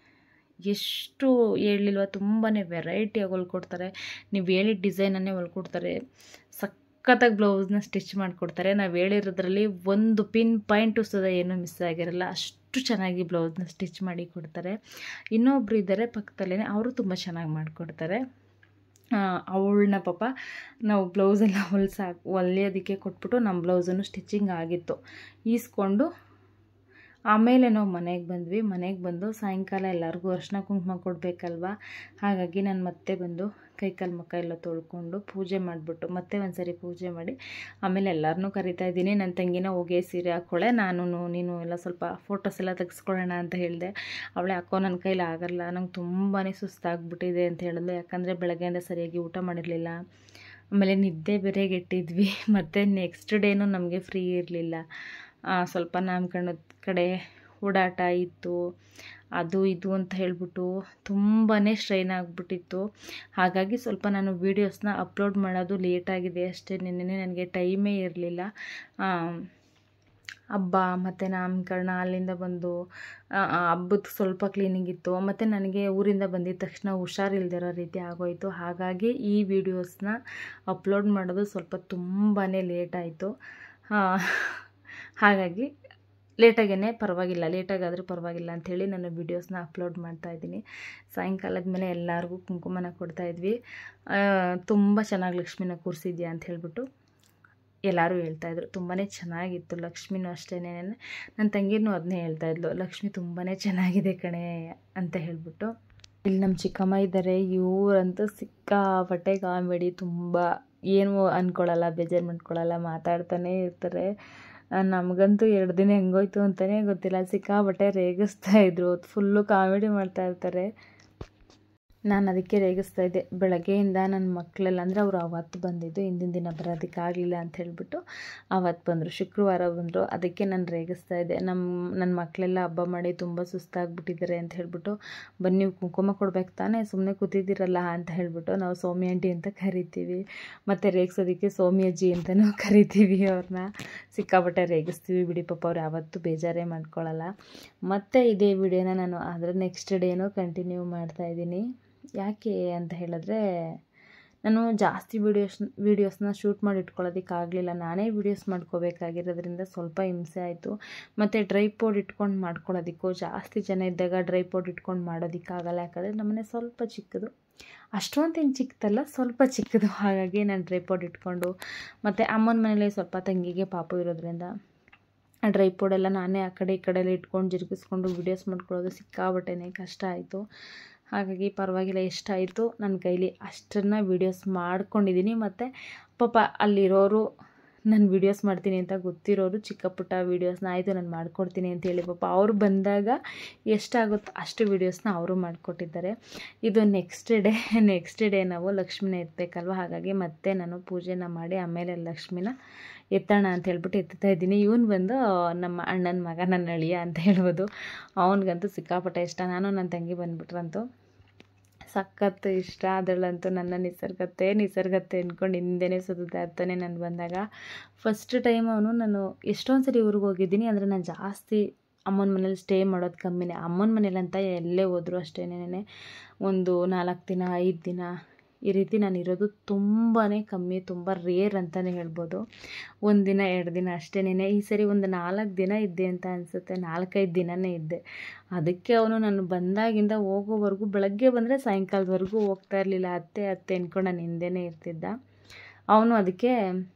ಎಷ್ಟು ಹೇಳಿಲ್ವ, ತುಂಬಾ ವೆರೈಟಿಯಾಗಿ ಹೊಲ್ಕೊಡ್ತಾರೆ. ನೀವು ಹೇಳಿದ ಡಿಸೈನನ್ನೇ ಹೊಲ್ಕೊಡ್ತಾರೆ. ಸಖತ್ತಾಗಿ ಬ್ಲೌಸ್ನ ಸ್ಟಿಚ್ ಮಾಡಿಕೊಡ್ತಾರೆ. ನಾವು ಹೇಳಿರೋದ್ರಲ್ಲಿ ಒಂದು ಪಿನ್ ಪಾಯಿಂಟು ಸಹ ಏನೂ ಮಿಸ್ ಆಗಿರಲ್ಲ, ಅಷ್ಟು ಚೆನ್ನಾಗಿ ಬ್ಲೌಸ್ನ ಸ್ಟಿಚ್ ಮಾಡಿ ಕೊಡ್ತಾರೆ. ಇನ್ನೊಬ್ರು ಇದ್ದಾರೆ ಪಕ್ಕದಲ್ಲೇ, ಅವರು ತುಂಬ ಚೆನ್ನಾಗಿ ಮಾಡಿಕೊಡ್ತಾರೆ. ಅವಳನ್ನ ಪಾಪ ನಾವು ಬ್ಲೌಸೆಲ್ಲ ಹೊಲಿಯೋದಕ್ಕೆ ಕೊಟ್ಬಿಟ್ಟು ನಮ್ಮ ಬ್ಲೌಸನ್ನು ಸ್ಟಿಚಿಂಗ್ ಆಗಿತ್ತು, ಈಸ್ಕೊಂಡು ಆಮೇಲೆ ನಾವು ಮನೆಗೆ ಬಂದು ಸಾಯಂಕಾಲ ಎಲ್ಲರಿಗೂ ಅರಿಶಿನ ಕುಂಕುಮ ಕೊಡಬೇಕಲ್ವ. ಹಾಗಾಗಿ ನಾನು ಮತ್ತೆ ಬಂದು ಕೈಕಾಲು ಮುಖ ಎಲ್ಲ ತೊಳ್ಕೊಂಡು ಪೂಜೆ ಮಾಡಿಬಿಟ್ಟು ಮತ್ತೆ ಒಂದು ಸರಿ ಪೂಜೆ ಮಾಡಿ ಆಮೇಲೆ ಎಲ್ಲರನ್ನೂ ಕರಿತಾ ಇದ್ದೀನಿ. ನನ್ನ ತಂಗಿನ ಹೋಗಿ ಸೀರೆ ಹಾಕ್ಕೊಳ್ಳೆ, ನೀನು ಎಲ್ಲ ಸ್ವಲ್ಪ ಫೋಟೋಸ್ ಎಲ್ಲ ತೆಗೆಸ್ಕೊಳ್ಳೋಣ ಅಂತ ಹೇಳಿದೆ. ಅವಳೇ ಹಾಕೋ ನನ್ನ ಕೈಲಿ ಆಗಲ್ಲ, ನಂಗೆ ತುಂಬಾ ಸುಸ್ತಾಗ್ಬಿಟ್ಟಿದೆ ಅಂತ ಹೇಳಿದ್ಲು. ಯಾಕಂದರೆ ಬೆಳಗ್ಗೆಯಿಂದ ಸರಿಯಾಗಿ ಊಟ ಮಾಡಿರಲಿಲ್ಲ, ಆಮೇಲೆ ನಿದ್ದೆ ಬೇರೆಗೆಟ್ಟಿದ್ವಿ. ಮತ್ತು ನೆಕ್ಸ್ಟ್ ಡೇನೂ ನಮಗೆ ಫ್ರೀ ಇರಲಿಲ್ಲ. ಸ್ವಲ್ಪ ನಾಮಕರಣದ ಕಡೆ ಓಡಾಟ ಇತ್ತು, ಅದು ಇದು ಅಂತ ಹೇಳ್ಬಿಟ್ಟು ತುಂಬಾ ಸ್ಟ್ರೈನ್ ಆಗಿಬಿಟ್ಟಿತ್ತು. ಹಾಗಾಗಿ ಸ್ವಲ್ಪ ನಾನು ವೀಡಿಯೋಸ್ನ ಅಪ್ಲೋಡ್ ಮಾಡೋದು ಲೇಟಾಗಿದೆ ಅಷ್ಟೇ. ನಿನ್ನೆ ನನಗೆ ಟೈಮೇ ಇರಲಿಲ್ಲ. ಹಬ್ಬ ಮತ್ತು ನಾಮಕರಣ ಅಲ್ಲಿಂದ ಬಂದು ಹಬ್ಬದ ಸ್ವಲ್ಪ ಕ್ಲೀನಿಂಗ್ ಇತ್ತು. ಮತ್ತು ನನಗೆ ಊರಿಂದ ಬಂದಿದ್ದ ತಕ್ಷಣ ಹುಷಾರಿಲ್ದಿರೋ ರೀತಿ ಆಗೋಯಿತು. ಹಾಗಾಗಿ ಈ ವಿಡಿಯೋಸ್ನ ಅಪ್ಲೋಡ್ ಮಾಡೋದು ಸ್ವಲ್ಪ ತುಂಬಾ ಲೇಟ್ ಆಯಿತು. ಹಾಗಾಗಿ ಲೇಟಾಗೇ ಪರವಾಗಿಲ್ಲ, ಲೇಟಾಗಾದರೂ ಪರವಾಗಿಲ್ಲ ಅಂಥೇಳಿ ನಾನು ವೀಡಿಯೋಸ್ನ ಅಪ್ಲೋಡ್ ಮಾಡ್ತಾಯಿದ್ದೀನಿ. ಸಾಯಂಕಾಲದ ಮೇಲೆ ಎಲ್ಲರಿಗೂ ಕುಂಕುಮನ ಕೊಡ್ತಾಯಿದ್ವಿ. ತುಂಬ ಚೆನ್ನಾಗಿ ಲಕ್ಷ್ಮಿನ ಕೂರಿಸಿದ್ಯಾ ಅಂತ ಹೇಳ್ಬಿಟ್ಟು ಎಲ್ಲರೂ ಹೇಳ್ತಾಯಿದ್ರು. ತುಂಬಾ ಚೆನ್ನಾಗಿತ್ತು ಲಕ್ಷ್ಮಿನೂ ಅಷ್ಟೇ. ನನ್ನ ತಂಗಿನೂ ಅದನ್ನೇ ಹೇಳ್ತಾಯಿದ್ಲು, ಲಕ್ಷ್ಮಿ ತುಂಬಾ ಚೆನ್ನಾಗಿದೆ ಕಣೆ ಅಂತ ಹೇಳ್ಬಿಟ್ಟು. ಇಲ್ಲಿ ನಮ್ಮ ಚಿಕ್ಕಮ್ಮ ಇದ್ದಾರೆ, ಇವರಂತೂ ಸಿಕ್ಕಾಪಟ್ಟೆ ಕಾಮಿಡಿ, ತುಂಬ ಏನು ಅಂದ್ಕೊಳ್ಳಲ್ಲ, ಬೇಜಾರು ಮಾಡ್ಕೊಳ್ಳಲ್ಲ, ಮಾತಾಡ್ತಾನೇ ಇರ್ತಾರೆ. ನಮಗಂತೂ 2 ದಿನ ಹೆಂಗೋಯ್ತು ಅಂತಲೇ ಗೊತ್ತಿಲ್ಲ, ಸಿಕ್ಕಾಪಟ್ಟೆ ರೇಗಿಸ್ತಾ ಇದ್ರು, ಫುಲ್ಲು ಕಾಮಿಡಿ ಮಾಡ್ತಾಯಿರ್ತಾರೆ. ನಾನು ಅದಕ್ಕೆ ರೇಗಿಸ್ತಾ ಇದ್ದೆ ಬೆಳಗ್ಗೆಯಿಂದ. ನನ್ನ ಮಕ್ಕಳೆಲ್ಲ ಅಂದರೆ ಅವರು ಅವತ್ತು ಬಂದಿದ್ದು, ಹಿಂದಿನ ದಿನ ಬರೋದಕ್ಕಾಗಲಿಲ್ಲ ಅಂತ ಹೇಳ್ಬಿಟ್ಟು ಅವತ್ತು ಬಂದರು, ಶುಕ್ರವಾರ ಬಂದರು. ಅದಕ್ಕೆ ನಾನು ರೇಗಿಸ್ತಾ ಇದ್ದೆ. ನನ್ನ ಮಕ್ಕಳೆಲ್ಲ ಹಬ್ಬ ಮಾಡಿ ತುಂಬ ಸುಸ್ತಾಗ್ಬಿಟ್ಟಿದ್ದಾರೆ ಅಂತ ಹೇಳ್ಬಿಟ್ಟು, ಬನ್ನಿ ನೀವು ಕುಂಕುಮ ಕೊಡ್ಬೇಕು ತಾನೇ, ಸುಮ್ಮನೆ ಕೂತಿದ್ದೀರಲ್ಲ ಅಂತ ಹೇಳ್ಬಿಟ್ಟು ನಾವು ಸೌಮ್ಯ ಆಂಟಿ ಅಂತ ಕರಿತೀವಿ. ಮತ್ತು ರೇಗಿಸೋದಕ್ಕೆ ಸೌಮ್ಯ ಅಜ್ಜಿ ಅಂತಲೂ ಕರಿತೀವಿ ಅವ್ರನ್ನ. ಸಿಕ್ಕಾಪಟ್ಟೆ ರೇಗಿಸ್ತೀವಿ ಬಿಡಿ, ಪಾಪ ಅವ್ರು ಯಾವತ್ತೂ ಬೇಜಾರೇ ಮಾಡ್ಕೊಳ್ಳಲ್ಲ. ಮತ್ತು ಇದೇ ವಿಡಿಯೋನ ನಾನು ಅದರ ನೆಕ್ಸ್ಟ್ ಡೇನೂ ಕಂಟಿನ್ಯೂ ಮಾಡ್ತಾಯಿದ್ದೀನಿ. ಯಾಕೆ ಅಂತ ಹೇಳಿದ್ರೆ, ನಾನು ಜಾಸ್ತಿ ವೀಡಿಯೋಸ್ನ ಶೂಟ್ ಮಾಡಿ ಇಟ್ಕೊಳ್ಳೋದಕ್ಕಾಗಲಿಲ್ಲ. ನಾನೇ ವೀಡಿಯೋಸ್ ಮಾಡ್ಕೋಬೇಕಾಗಿರೋದ್ರಿಂದ ಸ್ವಲ್ಪ ಹಿಂಸೆ ಆಯಿತು. ಮತ್ತು ಟ್ರೈಪಾಡ್ ಇಟ್ಕೊಂಡು ಮಾಡ್ಕೊಳ್ಳೋದಕ್ಕೂ ಜಾಸ್ತಿ ಜನ ಇದ್ದಾಗ ಟ್ರೈಪಾಡ್ ಇಟ್ಕೊಂಡು ಮಾಡೋದಕ್ಕಾಗಲ್ಲ. ಯಾಕಂದರೆ ನಮ್ಮನೆ ಸ್ವಲ್ಪ ಚಿಕ್ಕದು, ಅಷ್ಟೊಂದೇನು ಚಿಕ್ಕದಲ್ಲ, ಸ್ವಲ್ಪ ಚಿಕ್ಕದು. ಹಾಗಾಗಿ ನಾನು ಟ್ರೈಪಾಡ್ ಇಟ್ಕೊಂಡು, ಮತ್ತು ಅಮ್ಮನ ಮನೇಲಿ ಸ್ವಲ್ಪ ತಂಗಿಗೆ ಪಾಪು ಇರೋದ್ರಿಂದ ಟ್ರೈಪಾಡೆಲ್ಲ ನಾನೇ ಆ ಕಡೆ ಈ ಕಡೆಯಲ್ಲಿ ಇಟ್ಕೊಂಡು ಜರುಗಿಸ್ಕೊಂಡು ವೀಡಿಯೋಸ್ ಮಾಡ್ಕೊಳ್ಳೋದು ಸಿಕ್ಕಾಬಟ್ಟೆನೇ ಕಷ್ಟ ಆಯಿತು. ಹಾಗಾಗಿ ಪರವಾಗಿಲ್ಲ, ಎಷ್ಟಾಯಿತು ನನ್ನ ಕೈಲಿ ಅಷ್ಟನ್ನು ವೀಡಿಯೋಸ್ ಮಾಡ್ಕೊಂಡಿದ್ದೀನಿ. ಮತ್ತು ಪಾಪ ಅಲ್ಲಿರೋರು ನಾನು ವೀಡಿಯೋಸ್ ಮಾಡ್ತೀನಿ ಅಂತ ಗೊತ್ತಿರೋರು ಚಿಕ್ಕ ಪುಟ್ಟ ವೀಡಿಯೋಸ್ನ ಆಯಿತು ನಾನು ಮಾಡಿಕೊಡ್ತೀನಿ ಅಂತೇಳಿ ಪಾಪ ಅವ್ರು ಬಂದಾಗ ಎಷ್ಟಾಗುತ್ತೋ ಅಷ್ಟು ವೀಡಿಯೋಸ್ನ ಅವರು ಮಾಡಿಕೊಟ್ಟಿದ್ದಾರೆ. ಇದು ನೆಕ್ಸ್ಟ್ ಡೇ ನಾವು ಲಕ್ಷ್ಮಿನ ಎತ್ತಬೇಕಲ್ವ. ಹಾಗಾಗಿ ಮತ್ತೆ ನಾನು ಪೂಜೆನ ಮಾಡಿ ಆಮೇಲೆ ಲಕ್ಷ್ಮಿನ ಎತ್ತೋಣ ಅಂತ ಹೇಳ್ಬಿಟ್ಟು ಎತ್ತುತ್ತಾ ಇದ್ದೀನಿ. ಇವನು ಬಂದು ನಮ್ಮ ಅಣ್ಣನ ಮಗ, ನನ್ನ ಅಳಿಯ ಅಂತ ಹೇಳ್ಬೋದು. ಅವನಿಗಂತೂ ಸಿಕ್ಕಾಪಟ್ಟೆ ಇಷ್ಟ. ನಾನು ನನ್ನ ತಂಗಿ ಬಂದುಬಿಟ್ರಂತೂ ಸಖತ್ ಇಷ್ಟ. ಅದರಲ್ಲಂತೂ ನನ್ನ ನಿಸರ್ಗತ್ತೆ ಅಂದ್ಕೊಂಡು ಹಿಂದೆನೇ ಸುತ್ತದೆ ಅತ್ತನೇ ನಾನು ಬಂದಾಗ. ಫಸ್ಟ್ ಟೈಮ್ ನಾನು ಎಷ್ಟೊಂದು ಸರಿ ಊರಿಗೆ ಹೋಗಿದ್ದೀನಿ. ಅಂದರೆ ನಾನು ಜಾಸ್ತಿ ಅಮ್ಮನ ಮನೇಲಿ ಸ್ಟೇ ಮಾಡೋದು ಕಮ್ಮಿನೇ. ಅಮ್ಮನ ಮನೇಲಂತ ಎಲ್ಲೇ ಹೋದರೂ ಅಷ್ಟೇನೆ ಒಂದು 4 ದಿನ 5 ದಿನ ಈ ರೀತಿ ನಾನು ಇರೋದು ತುಂಬಾ ಕಮ್ಮಿ, ತುಂಬ ರೇರ್ ಅಂತಲೇ ಹೇಳ್ಬೋದು. 1 ದಿನ 2 ದಿನ ಅಷ್ಟೇನೆ. ಈ ಸರಿ ಒಂದು 4 ದಿನ ಇದ್ದೆ ಅಂತ ಅನಿಸುತ್ತೆ, 4-5 ದಿನವೇ ಇದ್ದೆ. ಅದಕ್ಕೆ ಅವನು ನಾನು ಬಂದಾಗಿಂದ ಹೋಗೋವರೆಗೂ ಬೆಳಗ್ಗೆ ಬಂದರೆ ಸಾಯಂಕಾಲದವರೆಗೂ ಹೋಗ್ತಾ ಇರಲಿಲ್ಲ. ಅತ್ತೆ ಅಂದ್ಕೊಂಡು ನಾನು ಹಿಂದೆನೇ ಇರ್ತಿದ್ದ. ಅವನು ಅದಕ್ಕೆ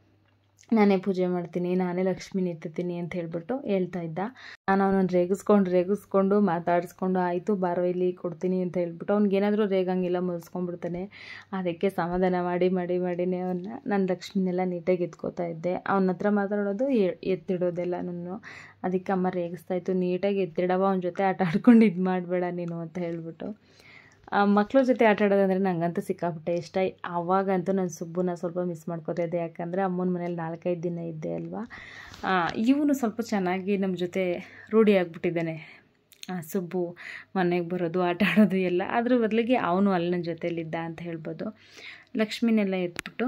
ನಾನೇ ಪೂಜೆ ಮಾಡ್ತೀನಿ, ನಾನೇ ಲಕ್ಷ್ಮೀನ ಎತ್ತುತ್ತೀನಿ ಅಂತ ಹೇಳ್ಬಿಟ್ಟು ಹೇಳ್ತಾ ಇದ್ದ. ನಾನು ಅವನನ್ನು ರೇಗಿಸ್ಕೊಂಡು ಮಾತಾಡಿಸ್ಕೊಂಡು ಆಯಿತು ಬಾರೋ ಇಲ್ಲಿ ಕೊಡ್ತೀನಿ ಅಂತ ಹೇಳ್ಬಿಟ್ಟು ಅವ್ನಿಗೇನಾದರೂ ರೇಗಂಗಿಲ್ಲ, ಮುಗಿಸ್ಕೊಂಡ್ಬಿಡ್ತಾನೆ. ಅದಕ್ಕೆ ಸಮಾಧಾನ ಮಾಡಿನೇ ಅವನ್ನ ನಾನು ಲಕ್ಷ್ಮಿನೆಲ್ಲ ನೀಟಾಗಿ ಎತ್ಕೋತಾ ಇದ್ದೆ. ಅವನ ಹತ್ರ ಮಾತಾಡೋದು ಎತ್ತಿಡೋದೆಲ್ಲ ನಾನು. ಅದಕ್ಕೆ ಅಮ್ಮ ರೇಗಿಸ್ತಾಯಿತ್ತು, ನೀಟಾಗಿ ಎತ್ತಿಡವ, ಅವನ ಜೊತೆ ಆಟ ಆಡ್ಕೊಂಡು ಇದು ಮಾಡಬೇಡ ನೀನು ಅಂತ ಹೇಳ್ಬಿಟ್ಟು. ಮಕ್ಳ ಜೊತೆ ಆಟ ಆಡೋದಂದರೆ ನನಗಂತೂ ಸಿಕ್ಕಾಪಟ್ಟೆ ಇಷ್ಟ. ಆವಾಗಂತೂ ನಾನು ಸುಬ್ಬುನ ಸ್ವಲ್ಪ ಮಿಸ್ ಮಾಡ್ಕೋತಾ ಇದ್ದೆ, ಯಾಕಂದರೆ ಅಮ್ಮನ ಮನೇಲಿ 4-5 ದಿನ ಇದ್ದೆ ಅಲ್ವಾ. ಇವನು ಸ್ವಲ್ಪ ಚೆನ್ನಾಗಿ ನಮ್ಮ ಜೊತೆ ರೂಢಿ ಆಗಿಬಿಟ್ಟಿದ್ದಾನೆ. ಸುಬ್ಬು ಮನೆಗೆ ಬರೋದು, ಆಟ ಆಡೋದು ಎಲ್ಲ. ಅದ್ರ ಬದಲಿಗೆ ಅವನು ಅಲ್ಲಿ ನನ್ನ ಜೊತೆಯಲ್ಲಿದ್ದ ಅಂತ ಹೇಳ್ಬೋದು. ಲಕ್ಷ್ಮಿನೆಲ್ಲ ಎತ್ಬಿಟ್ಟು